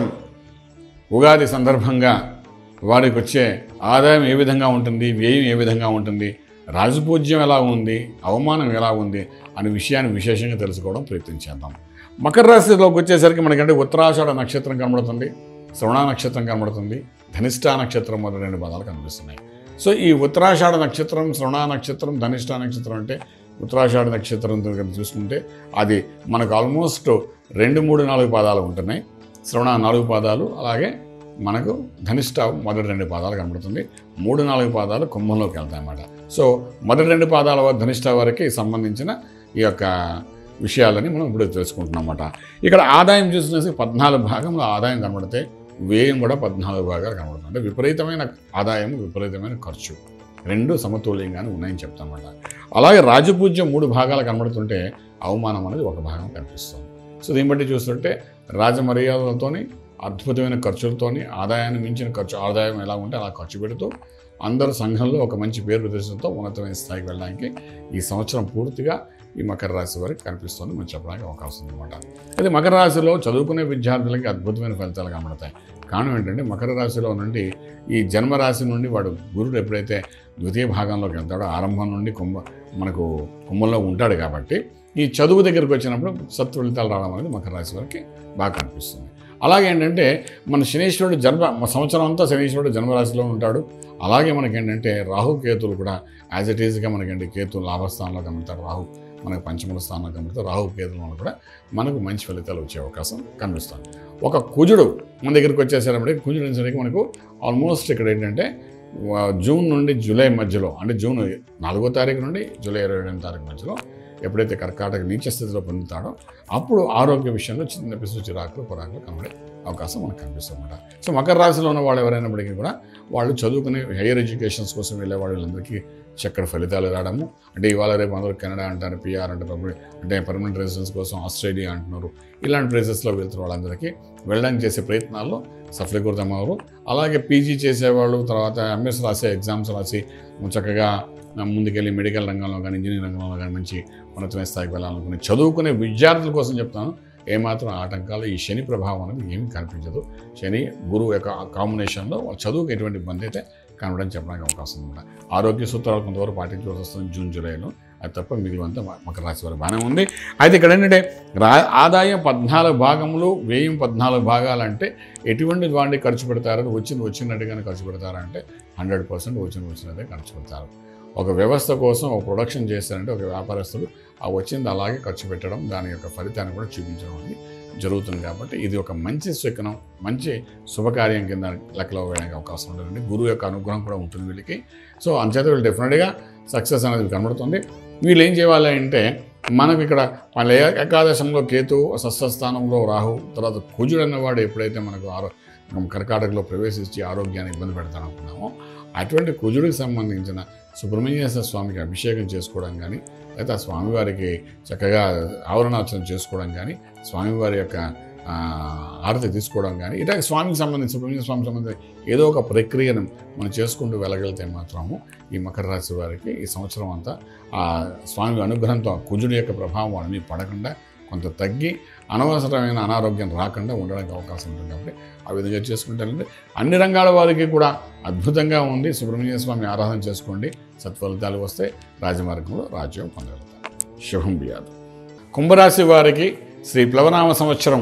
ఉగాది సందర్భంగా వారికి వచ్చే ఆదాయం ఏ విధంగా ఉంటుంది, వ్యయం ఏ విధంగా ఉంటుంది, రాజపూజ్యం ఎలా ఉంది, అవమానం ఎలా ఉంది అనే విషయాన్ని విశేషంగా తెలుసుకోవడం ప్రయత్నం చేద్దాం. మకర రాశిలోకి వచ్చేసరికి మనకంటే ఉత్తరాషాఢ నక్షత్రం కనబడుతుంది, శ్రవణ నక్షత్రం కనబడుతుంది, ధనిష్ఠా నక్షత్రం మొదటి 2 పదాలు కనిపిస్తున్నాయి. సో ఈ ఉత్తరాషాఢ నక్షత్రం, శ్రవణ నక్షత్రం, ధనిష్ఠా నక్షత్రం అంటే ఉత్తరాషాఢ నక్షత్రం చూసుకుంటే అది మనకు ఆల్మోస్ట్ 2, 3, 4 పాదాలు ఉంటున్నాయి. శ్రవణ 4 పాదాలు, అలాగే మనకు ధనిష్ఠ మొదటి 2 పాదాలు కనబడుతుంది. 3, 4 పాదాలు కుంభంలోకి వెళ్తాయి అన్నమాట. సో మొదటి 2 పాదాల ధనిష్ఠ వారికి సంబంధించిన ఈ యొక్క విషయాలని మనం ఇప్పుడు తెలుసుకుంటున్నాం అన్నమాట. ఇక్కడ ఆదాయం చూసినసి 14 భాగంలో ఆదాయం కనబడితే వ్యయం కూడా 14 భాగాలు కనబడుతుంది. అంటే విపరీతమైన ఆదాయం, విపరీతమైన ఖర్చు 2 సమతుల్యంగానే ఉన్నాయని చెప్తామన్నమాట. అలాగే రాజపూజ్యం 3 భాగాలు కనబడుతుంటే అవమానం అనేది 1 భాగం కనిపిస్తుంది. సో దీన్ని బట్టి చూస్తుంటే రాజమర్యాదలతోని అద్భుతమైన ఖర్చులతోని ఆదాయాన్ని మించిన ఖర్చు, ఆదాయం ఎలా ఉంటే అలా ఖర్చు పెడుతూ అందరు సంఘంలో ఒక మంచి పేరు ప్రతిష్టతో ఉన్నతమైన స్థాయికి వెళ్ళడానికి ఈ సంవత్సరం పూర్తిగా ఈ మకర రాశి వారికి కనిపిస్తుంది మనం చెప్పడానికి అవకాశం ఉందన్నమాట. అయితే మకర రాశిలో చదువుకునే విద్యార్థులకి అద్భుతమైన ఫలితాలు కనబడతాయి. కారణం ఏంటంటే మకర రాశిలో నుండి ఈ జన్మరాశి నుండి వాడు గురుడు ఎప్పుడైతే ద్వితీయ భాగంలోకి వెళ్తాడో ఆరంభం నుండి మనకు కుంభంలో ఉంటాడు కాబట్టి ఈ చదువు దగ్గరికి వచ్చినప్పుడు సత్ఫలితాలు రావడం అనేది మకర రాశి వారికి బాగా కనిపిస్తుంది. అలాగే ఏంటంటే మన శనీశ్వరుడు సంవత్సరం అంతా శనీశ్వరుడు జన్మరాశిలో ఉంటాడు. అలాగే మనకేంటంటే రాహు కేతులు కూడా యాజ్ ఇట్ ఈజ్గా మనకేంటి కేతు లాభస్థానంలో కనబడతారు, రాహు మనకు పంచమ స్థానంలో కనబడతారు. రాహు కేతుల వల్ల కూడా మనకు మంచి ఫలితాలు వచ్చే అవకాశం కనిపిస్తుంది. ఒక కుజుడు మన దగ్గరికి వచ్చేసరికి కుజుడు వచ్చేసరికి మనకు ఆల్మోస్ట్ ఇక్కడ ఏంటంటే జూన్ నుండి జూలై మధ్యలో, అంటే జూన్ 4వ తారీఖు నుండి జూలై 22వ తారీఖు మధ్యలో ఎప్పుడైతే కర్కాటక నీచ స్థితిలో పొందుతాడో అప్పుడు ఆరోగ్య విషయంలో చిన్న పిసు చిరాకులు పొరాకులు కనబడే అవకాశం మనకు కనిపిస్తుంది అన్నమాట. సో మకర రాశిలో ఉన్న వాళ్ళు ఎవరైనప్పటికీ కూడా వాళ్ళు చదువుకునే హైయర్ ఎడ్యుకేషన్స్ కోసం వెళ్ళే వాళ్ళందరికీ చక్కటి ఫలితాలు రావడము. అంటే ఇవాళ రేపు అందరూ కెనడా అంటారు, పిఆర్ అంటే పర్మనెంట్ రెసిడెన్స్ కోసం ఆస్ట్రేలియా అంటున్నారు. ఇలాంటి ప్లేసెస్లో వెళ్తున్న వాళ్ళందరికీ వెళ్ళడానికి చేసే ప్రయత్నాల్లో సఫలీకృతమవరు. అలాగే పీజీ చేసేవాళ్ళు, తర్వాత ఎంఎస్ రాసే ఎగ్జామ్స్ రాసి చక్కగా ముందుకెళ్ళి మెడికల్ రంగంలో కానీ ఇంజనీరింగ్ రంగంలో కానీ మంచి ఉన్నతమైన స్థాయికి వెళ్ళాలనుకుని చదువుకునే విద్యార్థుల కోసం చెప్తాను, ఏమాత్రం ఆటంకాలు ఈ శని ప్రభావం అనేది ఏమీ కనిపించదు. శని గురువు యొక్క కాంబినేషన్లో వాళ్ళ చదువుకు ఎటువంటి ఇబ్బంది అయితే కనబడని చెప్పడానికి అవకాశం ఉంది. ఆరోగ్య సూత్రాలు కొంతవరకు పాటించవలసి వస్తుంది జూన్ జూలైలో, అది తప్ప మిగిలినంతా మకర రాశి వారు బాగానే ఉంది. అయితే ఇక్కడ ఏంటంటే ఆదాయం 14 భాగములు, వ్యయం 14 భాగాలు అంటే ఎటువంటి వాడిని ఖర్చు పెడతారని వచ్చినట్టుగానే ఖర్చు పెడతారంటే 100% వచ్చినదే ఖర్చు పెడతారు. ఒక వ్యవస్థ కోసం ఒక ప్రొడక్షన్ చేస్తారంటే ఒక వ్యాపారస్తులు ఆ వచ్చింది అలాగే ఖర్చు పెట్టడం, దాని యొక్క ఫలితాన్ని కూడా చూపించడం అనేది జరుగుతుంది. కాబట్టి ఇది ఒక మంచి శకునం, మంచి శుభకార్యం కింద లెక్కలో వేయడానికి అవకాశం ఉంటుందండి. గురువు యొక్క అనుగ్రహం కూడా ఉంటుంది వీళ్ళకి. సో అంచేత వీళ్ళు డెఫినెట్గా సక్సెస్ అనేది కనబడుతుంది. వీళ్ళు ఏం చేయాలి అంటే మనకు ఇక్కడ వాళ్ళ ఏకాదశంలో కేతు, షష్ఠస్థానంలో రాహు, తర్వాత కుజుడు అన్నవాడు ఎప్పుడైతే మనకు కర్కాటకలో ప్రవేశించి ఆరోగ్యాన్ని ఇబ్బంది పెడతాననుకున్నామో అటువంటి కుజుడికి సంబంధించిన సుబ్రహ్మణ్యేశ్వర స్వామికి అభిషేకం చేసుకోవడం కానీ, లేదా స్వామివారికి చక్కగా ఆవరణార్చన చేసుకోవడం కానీ, స్వామివారి యొక్క ఆరతి తీసుకోవడం కానీ, ఇట్లా స్వామికి సంబంధించి సుబ్రహ్మణ్య స్వామికి సంబంధించి ఏదో ఒక ప్రక్రియను మనం చేసుకుంటూ వెళ్ళగలిగితే మాత్రము ఈ మకర రాశి వారికి ఈ సంవత్సరం అంతా ఆ స్వామి అనుగ్రహంతో కుజుడి యొక్క ప్రభావం వాళ్ళని పడకుండా కొంత తగ్గి అనవసరమైన అనారోగ్యం రాకుండా ఉండడానికి అవకాశం ఉంటుంది. కాబట్టి ఆ విధంగా చేసుకుంటారంటే అన్ని రంగాల వారికి కూడా అద్భుతంగా ఉంది. సుబ్రహ్మణ్య స్వామి ఆరాధన చేసుకోండి, సత్ఫలితాలు వస్తే రాజమార్గంలో రాజ్యం పొందగలుగుతారు. శుభం బియాదు. కుంభరాశి వారికి శ్రీ ప్లవనామ సంవత్సరం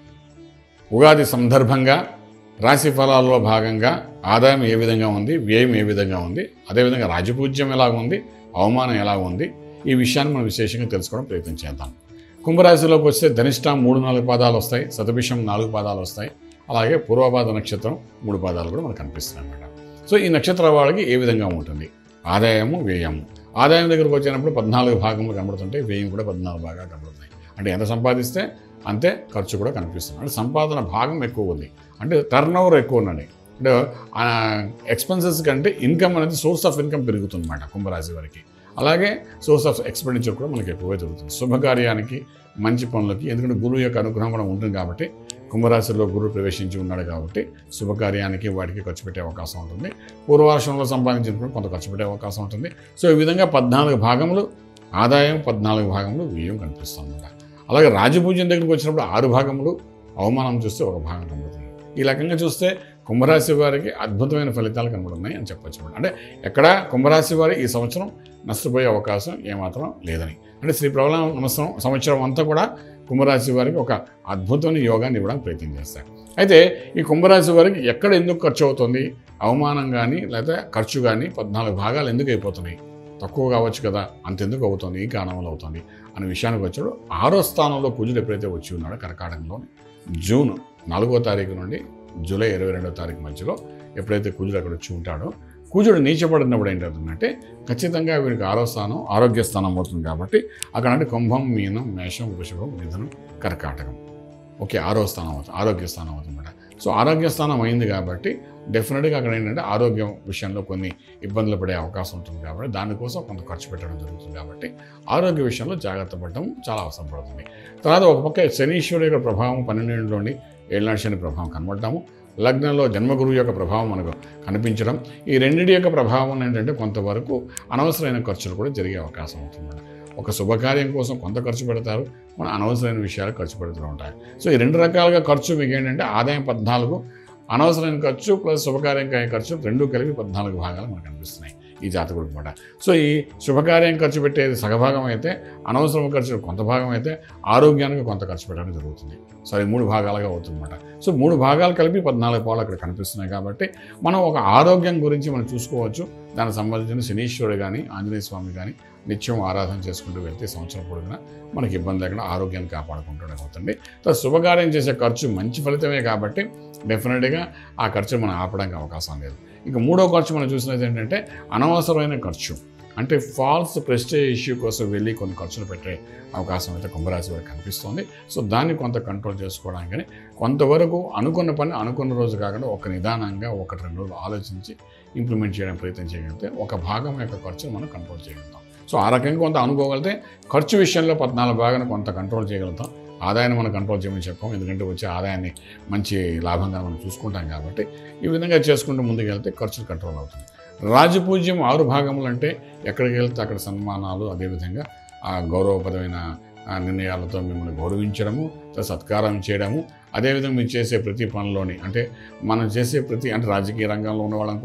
ఉగాది సందర్భంగా రాశి ఫలాల్లో భాగంగా ఆదాయం ఏ విధంగా ఉంది, వ్యయం ఏ విధంగా ఉంది, అదేవిధంగా రాజపూజ్యం ఎలాగ ఉంది, అవమానం ఎలాగ ఉంది, ఈ విషయాన్ని మనం విశేషంగా తెలుసుకోవడం ప్రయత్నం చేద్దాం. కుంభరాశిలోకి వస్తే ధనిష్ట 3-4 పాదాలు వస్తాయి, శతభిషం 4 పాదాలు వస్తాయి, అలాగే పూర్వపాద నక్షత్రం 3 పాదాలు కూడా మనకు కనిపిస్తున్నాయి అన్నమాట. సో ఈ నక్షత్ర వాళ్ళకి ఏ విధంగా ఉంటుంది ఆదాయము, వ్యయము. ఆదాయం దగ్గరకు వచ్చినప్పుడు 14 భాగములు కనబడుతుంటాయి, వ్యయం కూడా 14 భాగాలు కనబడుతున్నాయి. అంటే ఎంత సంపాదిస్తే అంతే ఖర్చు కూడా కనిపిస్తుంది. అంటే సంపాదన భాగం ఎక్కువ ఉంది, అంటే టర్న్ ఓవర్ ఎక్కువ ఉన్నది. అంటే ఎక్స్పెన్సెస్ కంటే ఇన్కమ్ అనేది సోర్స్ ఆఫ్ ఇన్కమ్ పెరుగుతుందన్నమాట కుంభరాశి వారికి. అలాగే సోర్స్ ఆఫ్ ఎక్స్పెండిచర్ కూడా మనకి ఎక్కువగా జరుగుతుంది. శుభకార్యానికి, మంచి పనులకి, ఎందుకంటే గురువు యొక్క అనుగ్రహం కూడా ఉంటుంది కాబట్టి, కుంభరాశిలో గురువు ప్రవేశించి ఉన్నాడు కాబట్టి శుభకార్యానికి వాటికి ఖర్చు పెట్టే అవకాశం ఉంటుంది. పూర్వార్షంలో సంపాదించినప్పుడు కొంత ఖర్చు పెట్టే అవకాశం ఉంటుంది. సో ఈ విధంగా 14 భాగములు ఆదాయం, 14 భాగములు వ్యయం కనిపిస్తుంది. అలాగే రాజపూజ్యం దగ్గరికి వచ్చినప్పుడు 6 భాగములు, అవమానం చూస్తే 1 భాగం కనబడుతుంది. ఈ రకంగా చూస్తే కుంభరాశి వారికి అద్భుతమైన ఫలితాలు కనబడుతున్నాయి అని చెప్పచ్చు. అంటే ఎక్కడ కుంభరాశి వారి ఈ సంవత్సరం నష్టపోయే అవకాశం ఏమాత్రం లేదని, అంటే శ్రీ ప్లవనామ సంవత్సరం అంతా కూడా కుంభరాశి వారికి ఒక అద్భుతమైన యోగాన్ని ఇవ్వడానికి ప్రయత్నం చేస్తారు. అయితే ఈ కుంభరాశి వారికి ఎక్కడ ఎందుకు ఖర్చు అవుతుంది, అవమానం కానీ లేదా ఖర్చు కానీ 14 భాగాలు ఎందుకు అయిపోతున్నాయి, తక్కువ కావచ్చు కదా, అంతెందుకు అవుతుంది, ఈ కారణంలో అవుతుంది అనే విషయానికి వచ్చాడు. 6వ స్థానంలో కుజుడు ఎప్పుడైతే వచ్చి ఉన్నాడో కర్కాటకంలో జూన్ 4వ తారీఖు నుండి జూలై 22వ తారీఖు మధ్యలో ఎప్పుడైతే కుజుడు అక్కడ వచ్చి ఉంటాడో, కుజుడు నీచపడినప్పుడు ఏంటంటే ఖచ్చితంగా వీడికి 6వ స్థానం ఆరోగ్య స్థానం అవుతుంది. కాబట్టి అక్కడ అంటే కుంభం, మీనం, మేషం, వృషభం, మిథునం, కర్కాటకం, ఓకే 6వ స్థానం అవుతుంది, ఆరోగ్య స్థానం అవుతుందన్నమాట. సో ఆరోగ్య స్థానం అయింది కాబట్టి డెఫినెట్గా అక్కడ ఏంటంటే ఆరోగ్యం విషయంలో కొన్ని ఇబ్బందులు పడే అవకాశం ఉంటుంది. కాబట్టి దానికోసం కొంత ఖర్చు పెట్టడం జరుగుతుంది. కాబట్టి ఆరోగ్య విషయంలో జాగ్రత్త పడడం చాలా అవసరం పడుతుంది. తర్వాత ఒక పక్క శనీశ్వరుడు యొక్క ప్రభావం 12 ఏళ్ళనాటి శని ప్రభావం కనబడటము, లగ్నంలో జన్మగురువు యొక్క ప్రభావం మనకు కనిపించడం, ఈ రెండింటి యొక్క ప్రభావం ఏంటంటే కొంతవరకు అనవసరమైన ఖర్చులు కూడా జరిగే అవకాశం అవుతుంది. ఒక శుభకార్యం కోసం కొంత ఖర్చు పెడతారు, మన అనవసరమైన విషయాలు ఖర్చు పెడుతూ ఉంటాయి. సో ఈ 2 రకాలుగా ఖర్చు మీకు ఏంటంటే ఆదాయం 14, అనవసరమైన ఖర్చు ప్లస్ శుభకార్యం ఖర్చు 2 కలిపి 14 భాగాలు మనకు కనిపిస్తున్నాయి ఈ జాతకుడికి మాట. సో ఈ శుభకార్యం ఖర్చు పెట్టేది సగభాగం అయితే, అనవసరం ఖర్చు కొంత భాగం అయితే, ఆరోగ్యానికి కొంత ఖర్చు పెట్టడం జరుగుతుంది. సో అది 3 భాగాలుగా అవుతుందన్నమాట. సో 3 భాగాలు కలిపి 14 పాలు అక్కడ కనిపిస్తున్నాయి. కాబట్టి మనం ఒక ఆరోగ్యం గురించి మనం చూసుకోవచ్చు. దానికి సంబంధించిన శనీశ్వరుడు కానీ, ఆంజనేయ స్వామి కానీ నిత్యం ఆరాధన చేసుకుంటూ వెళ్తే సంవత్సరం పొడుగునా మనకి ఇబ్బంది లేకుండా ఆరోగ్యాన్ని కాపాడుకుంటూనే అవుతుంది. శుభకార్యం చేసే ఖర్చు మంచి ఫలితమే కాబట్టి డెఫినెట్గా ఆ ఖర్చు మనం ఆపడానికి అవకాశం లేదు. ఇక 3వ ఖర్చు మనం చూసినది ఏంటంటే అనవసరమైన ఖర్చు, అంటే ఫాల్స్ ప్రెస్టేజ్ ఇష్యూ కోసం వెళ్ళి కొన్ని ఖర్చులు పెట్టే అవకాశం అయితే కుంభరాశి వారికి కనిపిస్తుంది. సో దాన్ని కొంత కంట్రోల్ చేసుకోవడానికి కొంతవరకు అనుకున్న పని అనుకున్న రోజు కాకుండా ఒక నిదానంగా 1-2 రోజులు ఆలోచించి ఇంప్లిమెంట్ చేయడానికి ప్రయత్నం చేయగలిగితే ఒక భాగం యొక్క ఖర్చును మనం కంట్రోల్ చేయగలుగుతాం. సో ఆ రకంగా కొంత అనుకోగలిగితే ఖర్చు విషయంలో 14 భాగాన్ని కొంత కంట్రోల్ చేయగలుగుతాం. ఆదాయాన్ని మనం కంట్రోల్ చేయమని చెప్పాం, ఎందుకంటే వచ్చే ఆదాయాన్ని మంచి లాభంగా మనం చూసుకుంటాం. కాబట్టి ఈ విధంగా చేసుకుంటూ ముందుకు వెళ్తే ఖర్చులు కంట్రోల్ అవుతుంది. రాజపూజ్యం 6 భాగములు అంటే ఎక్కడికి వెళ్తే అక్కడ సన్మానాలు, అదేవిధంగా ఆ గౌరవపరమైన నిర్ణయాలతో మిమ్మల్ని గౌరవించడము, సత్కారం చేయడము, అదేవిధంగా మీరు చేసే ప్రతి పనిలోని అంటే మనం చేసే ప్రతి అంటే రాజకీయ రంగంలో ఉన్నవాళ్ళు అనుకోండి,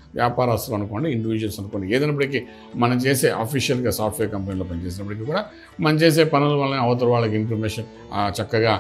వ్యాపారస్తులు అనుకోండి, ఇండివిజువల్స్ అనుకోండి, ఏదైనప్పటికీ మనం చేసే అఫీషియల్గా సాఫ్ట్వేర్ కంపెనీలో పనిచేసినప్పటికీ కూడా మనం చేసే పనుల వల్ల అవతల వాళ్ళకి ఇన్ఫర్మేషన్ చక్కగా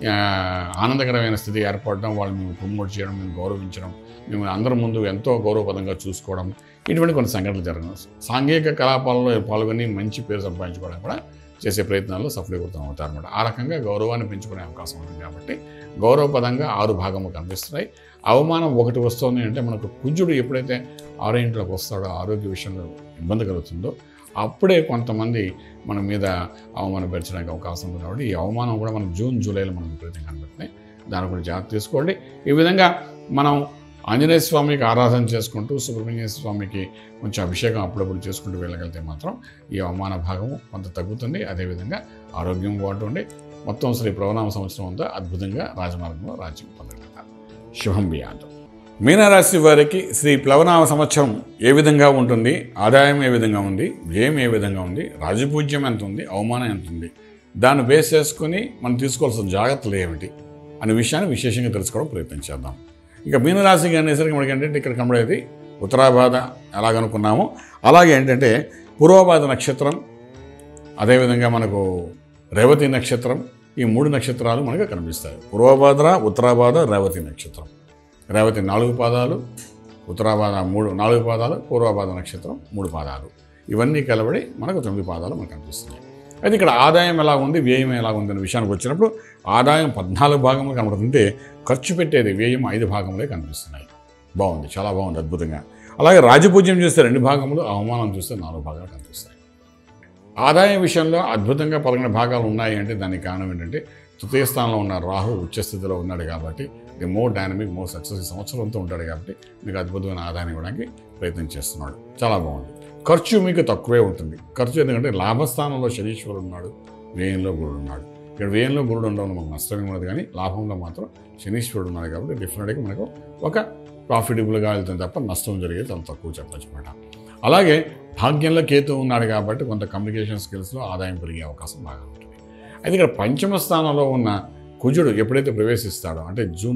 ఆనందకరమైన స్థితి ఏర్పడడం, వాళ్ళు మేము ప్రమోట్ చేయడం, మేము గౌరవించడం, మేము అందరి ముందు ఎంతో గౌరవపదంగా చూసుకోవడం, ఇటువంటి కొన్ని సంఘటనలు జరగడం, సాంఘిక కలాపాలలో పాల్గొని మంచి పేరు సంపాదించుకోవడం కూడా చేసే ప్రయత్నాల్లో సఫలీకృతం అవుతారన్నమాట. ఆ రకంగా గౌరవాన్ని పెంచుకునే అవకాశం ఉంటుంది కాబట్టి గౌరవపదంగా 6 భాగములు కనిపిస్తున్నాయి. అవమానం ఒకటి వస్తుంది అంటే మనకు కుజుడు ఎప్పుడైతే 6 ఇంట్లోకి వస్తాడో, ఆరోగ్య విషయంలో ఇబ్బంది కలుగుతుందో అప్పుడే కొంతమంది మన మీద అవమానపరచడానికి అవకాశం ఉంది. కాబట్టి ఈ అవమానం కూడా మనం జూన్ జూలైలో మనం విపరీతంగా కనబడుతున్నాయి. దాని గురించి జాగ్రత్త తీసుకోండి. ఈ విధంగా మనం ఆంజనేయ స్వామికి ఆరాధన చేసుకుంటూ, సుబ్రహ్మణ్య స్వామికి కొంచెం అభిషేకం అప్పుడప్పుడు చేసుకుంటూ వెళ్ళగలిగితే మాత్రం ఈ అవమాన భాగము కొంత తగ్గుతుంది. అదేవిధంగా ఆరోగ్యం బాగుంటుంది. మొత్తం శ్రీ ప్లవనామ సంవత్సరం అంతా అద్భుతంగా రాజమార్గంలో రాజ్యం పొందగలుగుతారు. శుభం బియాదు. మీనరాశి వారికి శ్రీ ప్లవనామ సంవత్సరం ఏ విధంగా ఉంటుంది, ఆదాయం ఏ విధంగా ఉంది, వ్యయం ఏ విధంగా ఉంది, రాజపూజ్యం ఎంత ఉంది, అవమానం ఎంత ఉంది, దాన్ని బేస్ చేసుకుని మనం తీసుకోవాల్సిన జాగ్రత్తలు ఏమిటి అనే విషయాన్ని విశేషంగా తెలుసుకోవడం ప్రయత్నం చేద్దాం. ఇక మీనరాశికి అనేసరికి మనకి ఏంటంటే ఇక్కడ కనబడేది ఉత్తరాభాద ఎలాగనుకున్నామో అలాగే ఏంటంటే పూర్వభాద నక్షత్రం, అదేవిధంగా మనకు రేవతి నక్షత్రం, ఈ 3 నక్షత్రాలు మనకు కనిపిస్తాయి. పూర్వభాద్ర, ఉత్తరాభాద, రేవతి నక్షత్రం. రేవతి 4 పాదాలు, ఉత్తరాభాద 4 పాదాలు, పూర్వభాద నక్షత్రం 3 పాదాలు. ఇవన్నీ కలబడి మనకు 9 పాదాలు మనకు కనిపిస్తున్నాయి. అయితే ఇక్కడ ఆదాయం ఎలా ఉంది, వ్యయం ఎలా ఉంది అనే విషయానికి వచ్చినప్పుడు ఆదాయం 14 భాగములు కనబడుతుంటే ఖర్చు పెట్టేది వ్యయం 5 భాగములే కనిపిస్తున్నాయి. బాగుంది, చాలా బాగుంది, అద్భుతంగా. అలాగే రాజపూజ్యం చూస్తే 2 భాగములు, అవమానం చూస్తే 4 భాగాలు కనిపిస్తాయి. ఆదాయం విషయంలో అద్భుతంగా 11 భాగాలు ఉన్నాయి అంటే దానికి కారణం ఏంటంటే తృతీయ స్థానంలో ఉన్న రాహు ఉచ్చస్థితిలో ఉన్నాడు కాబట్టి the more dynamic, more success ఈ సంవత్సరం అంతా ఉంటాడు కాబట్టి మీకు అద్భుతమైన ఆదాయం ఇవ్వడానికి ప్రయత్నం చేస్తున్నాడు. చాలా బాగుంది. ఖర్చు మీకు తక్కువే ఉంటుంది. ఖర్చు ఎందుకంటే లాభస్థానంలో శనీశ్వరుడు ఉన్నాడు, వ్యయంలో గురుడు ఉన్నాడు. ఇక్కడ వ్యయంలో గురుడు ఉండడం మనకు నష్టమే ఉండదు, కానీ లాభంలో మాత్రం శనీశ్వరుడు ఉన్నాడు కాబట్టి డెఫినెట్గా మనకు ఒక ప్రాఫిటబుల్గా వెళ్తుంది తప్ప నష్టం జరిగేది చాలా తక్కువ చెప్పచ్చు అనమాట. అలాగే భాగ్యంలో కేతు ఉన్నాడు కాబట్టి కొంత కమ్యూనికేషన్ స్కిల్స్లో ఆదాయం పెరిగే అవకాశం బాగా ఉంటుంది. అయితే ఇక్కడ పంచమ స్థానంలో ఉన్న కుజుడు ఎప్పుడైతే ప్రవేశిస్తాడో అంటే జూన్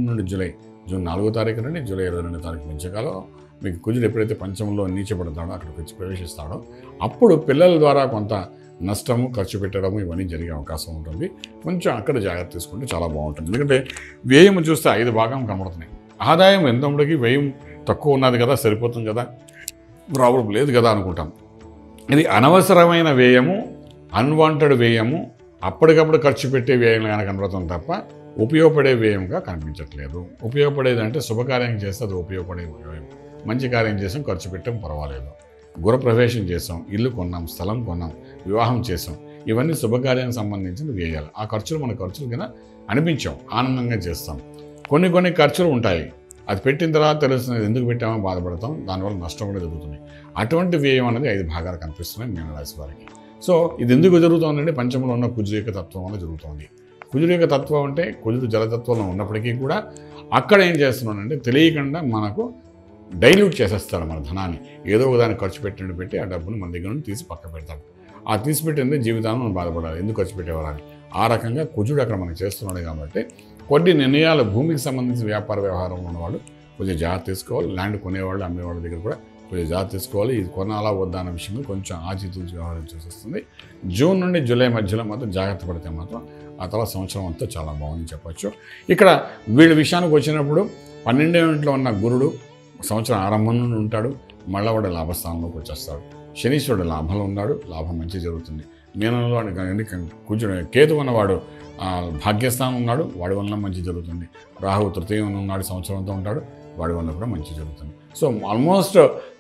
4వ తారీఖు నుండి జూలై 22వ తారీఖు మధ్యకాలం మీకు కుజుడు ఎప్పుడైతే పంచమంలో నీచబడతాడో అక్కడికి వచ్చి ప్రవేశిస్తాడో అప్పుడు పిల్లల ద్వారా కొంత నష్టము, ఖర్చు పెట్టడము ఇవన్నీ జరిగే అవకాశం ఉంటుంది. కొంచెం అక్కడ జాగ్రత్త తీసుకుంటే చాలా బాగుంటుంది. ఎందుకంటే వ్యయం చూస్తే 5 భాగం కనబడుతున్నాయి. ఆదాయం ఎంతప్పటికీ వ్యయం తక్కువ ఉన్నది కదా, సరిపోతుంది కదా, ప్రాబ్లం లేదు కదా అనుకుంటాం. ఇది అనవసరమైన వ్యయము, అన్వాంటెడ్ వ్యయము, అప్పటికప్పుడు ఖర్చు పెట్టే వ్యయంగా కనబడుతుంది తప్ప ఉపయోగపడే వ్యయంగా కనిపించట్లేదు. ఉపయోగపడేది అంటే శుభకార్యం చేస్తే అది ఉపయోగపడే వ్యయం. మంచి కార్యం చేసాం, ఖర్చు పెట్టాం, పర్వాలేదు. గృహప్రవేశం చేసాం, ఇల్లు కొన్నాం, స్థలం కొన్నాం, వివాహం చేసాం, ఇవన్నీ శుభకార్యానికి సంబంధించిన వ్యయాలు. ఆ ఖర్చులు మన ఖర్చులు కింద అనిపించాం, ఆనందంగా చేస్తాం. కొన్ని ఖర్చులు ఉంటాయి, అది పెట్టిన తర్వాత తెలుస్తుంది ఎందుకు పెట్టామో బాధపడతాం, దానివల్ల నష్టం కూడా జరుగుతుంది. అటువంటి వ్యయం అనేది 5 భాగాలు కనిపిస్తున్నాయి మీనరాశి వారికి. సో ఇది ఎందుకు జరుగుతుందంటే పంచమంలో ఉన్న కుజుడు యొక్క తత్వం వల్ల జరుగుతుంది. కుజుడు యొక్క తత్వం అంటే కుజుడు జలతత్వంలో ఉన్నప్పటికీ కూడా అక్కడ ఏం చేస్తున్నాడంటే తెలియకుండా మనకు డైల్యూట్ చేసేస్తాడు మన ధనాన్ని. ఏదో ఒక దాన్ని ఖర్చు పెట్టి ఆ డబ్బును మన దగ్గర నుండి తీసి పక్క పెడతాడు. ఆ తీసిపెట్టింది జీవితాన్ని మనం బాధపడాలి, ఎందుకు ఖర్చు పెట్టేవారని. ఆ రకంగా కుజుడు అక్కడ మనకు చేస్తున్నాడు కాబట్టి కొన్ని నిర్ణయాలు భూమికి సంబంధించిన వ్యాపార వ్యవహారంలో ఉన్నవాళ్ళు కొంచెం జాగ్రత్త తీసుకోవాలి. ల్యాండ్ కొనేవాళ్ళు అమ్మేవాళ్ళ దగ్గర కూడా కొంచెం జాగ్రత్త తీసుకోవాలి. ఇది కొనాలా వద్దా అన్న విషయంలో కొంచెం ఆచితూచి వ్యవహరించాల్సి వస్తుంది. జూన్ నుండి జూలై మధ్యలో మాత్రం జాగ్రత్త పడితే మాత్రం ఆ తర్వాత సంవత్సరం అంతా చాలా బాగుందని చెప్పచ్చు. ఇక్కడ వీళ్ళ విషయానికి వచ్చినప్పుడు 12వ ఇంట్లో ఉన్న గురుడు సంవత్సరం ఆరంభం నుండి ఉంటాడు, మళ్ళీ వాడు లాభస్థానంలోకి వచ్చేస్తాడు. శనీశ్వరుడు లాభంలో ఉన్నాడు, లాభం మంచి జరుగుతుంది. మీనంలో కుజుడు కేతు ఉన్నవాడు భాగ్యస్థానం ఉన్నాడు, వాడి వల్ల మంచి జరుగుతుంది. రాహు తృతీయం ఉన్నాడు, సంవత్సరం అంతా ఉంటాడు, వాడి వల్ల కూడా మంచి జరుగుతుంది. So almost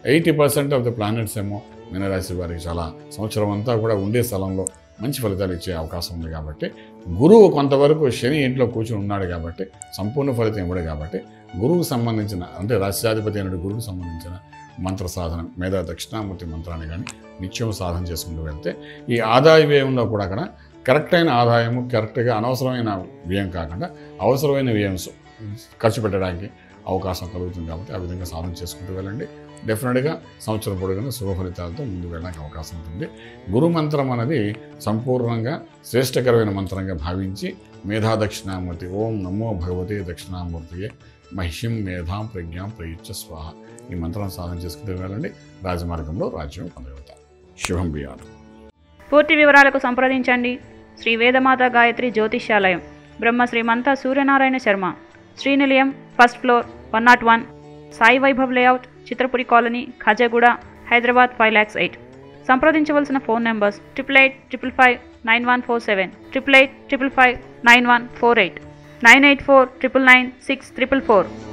80% of the planets ఏమో మీనరాశి వారికి చాలా సంవత్సరం అంతా కూడా ఉండే స్థలంలో మంచి ఫలితాలు ఇచ్చే అవకాశం ఉంది. కాబట్టి గురువు కొంతవరకు శని ఇంట్లో కూర్చొని ఉన్నాడు కాబట్టి సంపూర్ణ ఫలితం ఇవ్వడు. కాబట్టి గురువుకు సంబంధించిన అంటే రాష్ట్రాధిపతి అయిన గురువుకు సంబంధించిన మంత్ర సాధన మేధా దక్షిణామూర్తి మంత్రాన్ని కానీ నిత్యం సాధన చేసుకుంటూ వెళ్తే ఈ ఆదాయ వ్యయంలో కూడా అక్కడ కరెక్ట్ అయిన ఆదాయము, కరెక్ట్గా అనవసరమైన వ్యయం కాకుండా అవసరమైన వ్యయం ఖర్చు పెట్టడానికి అవకాశం కలుగుతుంది. కాబట్టి ఆ విధంగా సాధన చేసుకుంటూ వెళ్ళండి. డెఫినెట్గా సంవత్సరం పొడుగున శుభ ఫలితాలతో ముందుకు వెళ్ళడానికి అవకాశం ఉంటుంది. గురు మంత్రం అనేది సంపూర్ణంగా శ్రేష్టకరమైన మంత్రంగా భావించి మేధా దక్షిణామూర్తి ఓం నమో భగవతే దక్షిణామూర్తియే మహ్యం మేధాం ప్రజ్ఞాం ప్రయుజ్య స్వాహ. ఈ మంత్రాన్ని సాధన చేసుకుంటూ వెళ్ళండి. రాజమార్గంలో రాజ్యం పొందగలుగుతారు. శుభం బియాలు. పూర్తి వివరాలకు సంప్రదించండి. Shri Vedamata Gayatri Jyotishyalayam, Brahma Srimantha Suryanarayana Sharma, Srinilayam, first floor, 101, Sai Vaibhav layout, Chitrapuri colony, Khajaguda, Hyderabad 5,08,000. సంప్రదించవలసిన ఫోన్ నెంబర్స్ 8855559147, 8855559148, 984999644.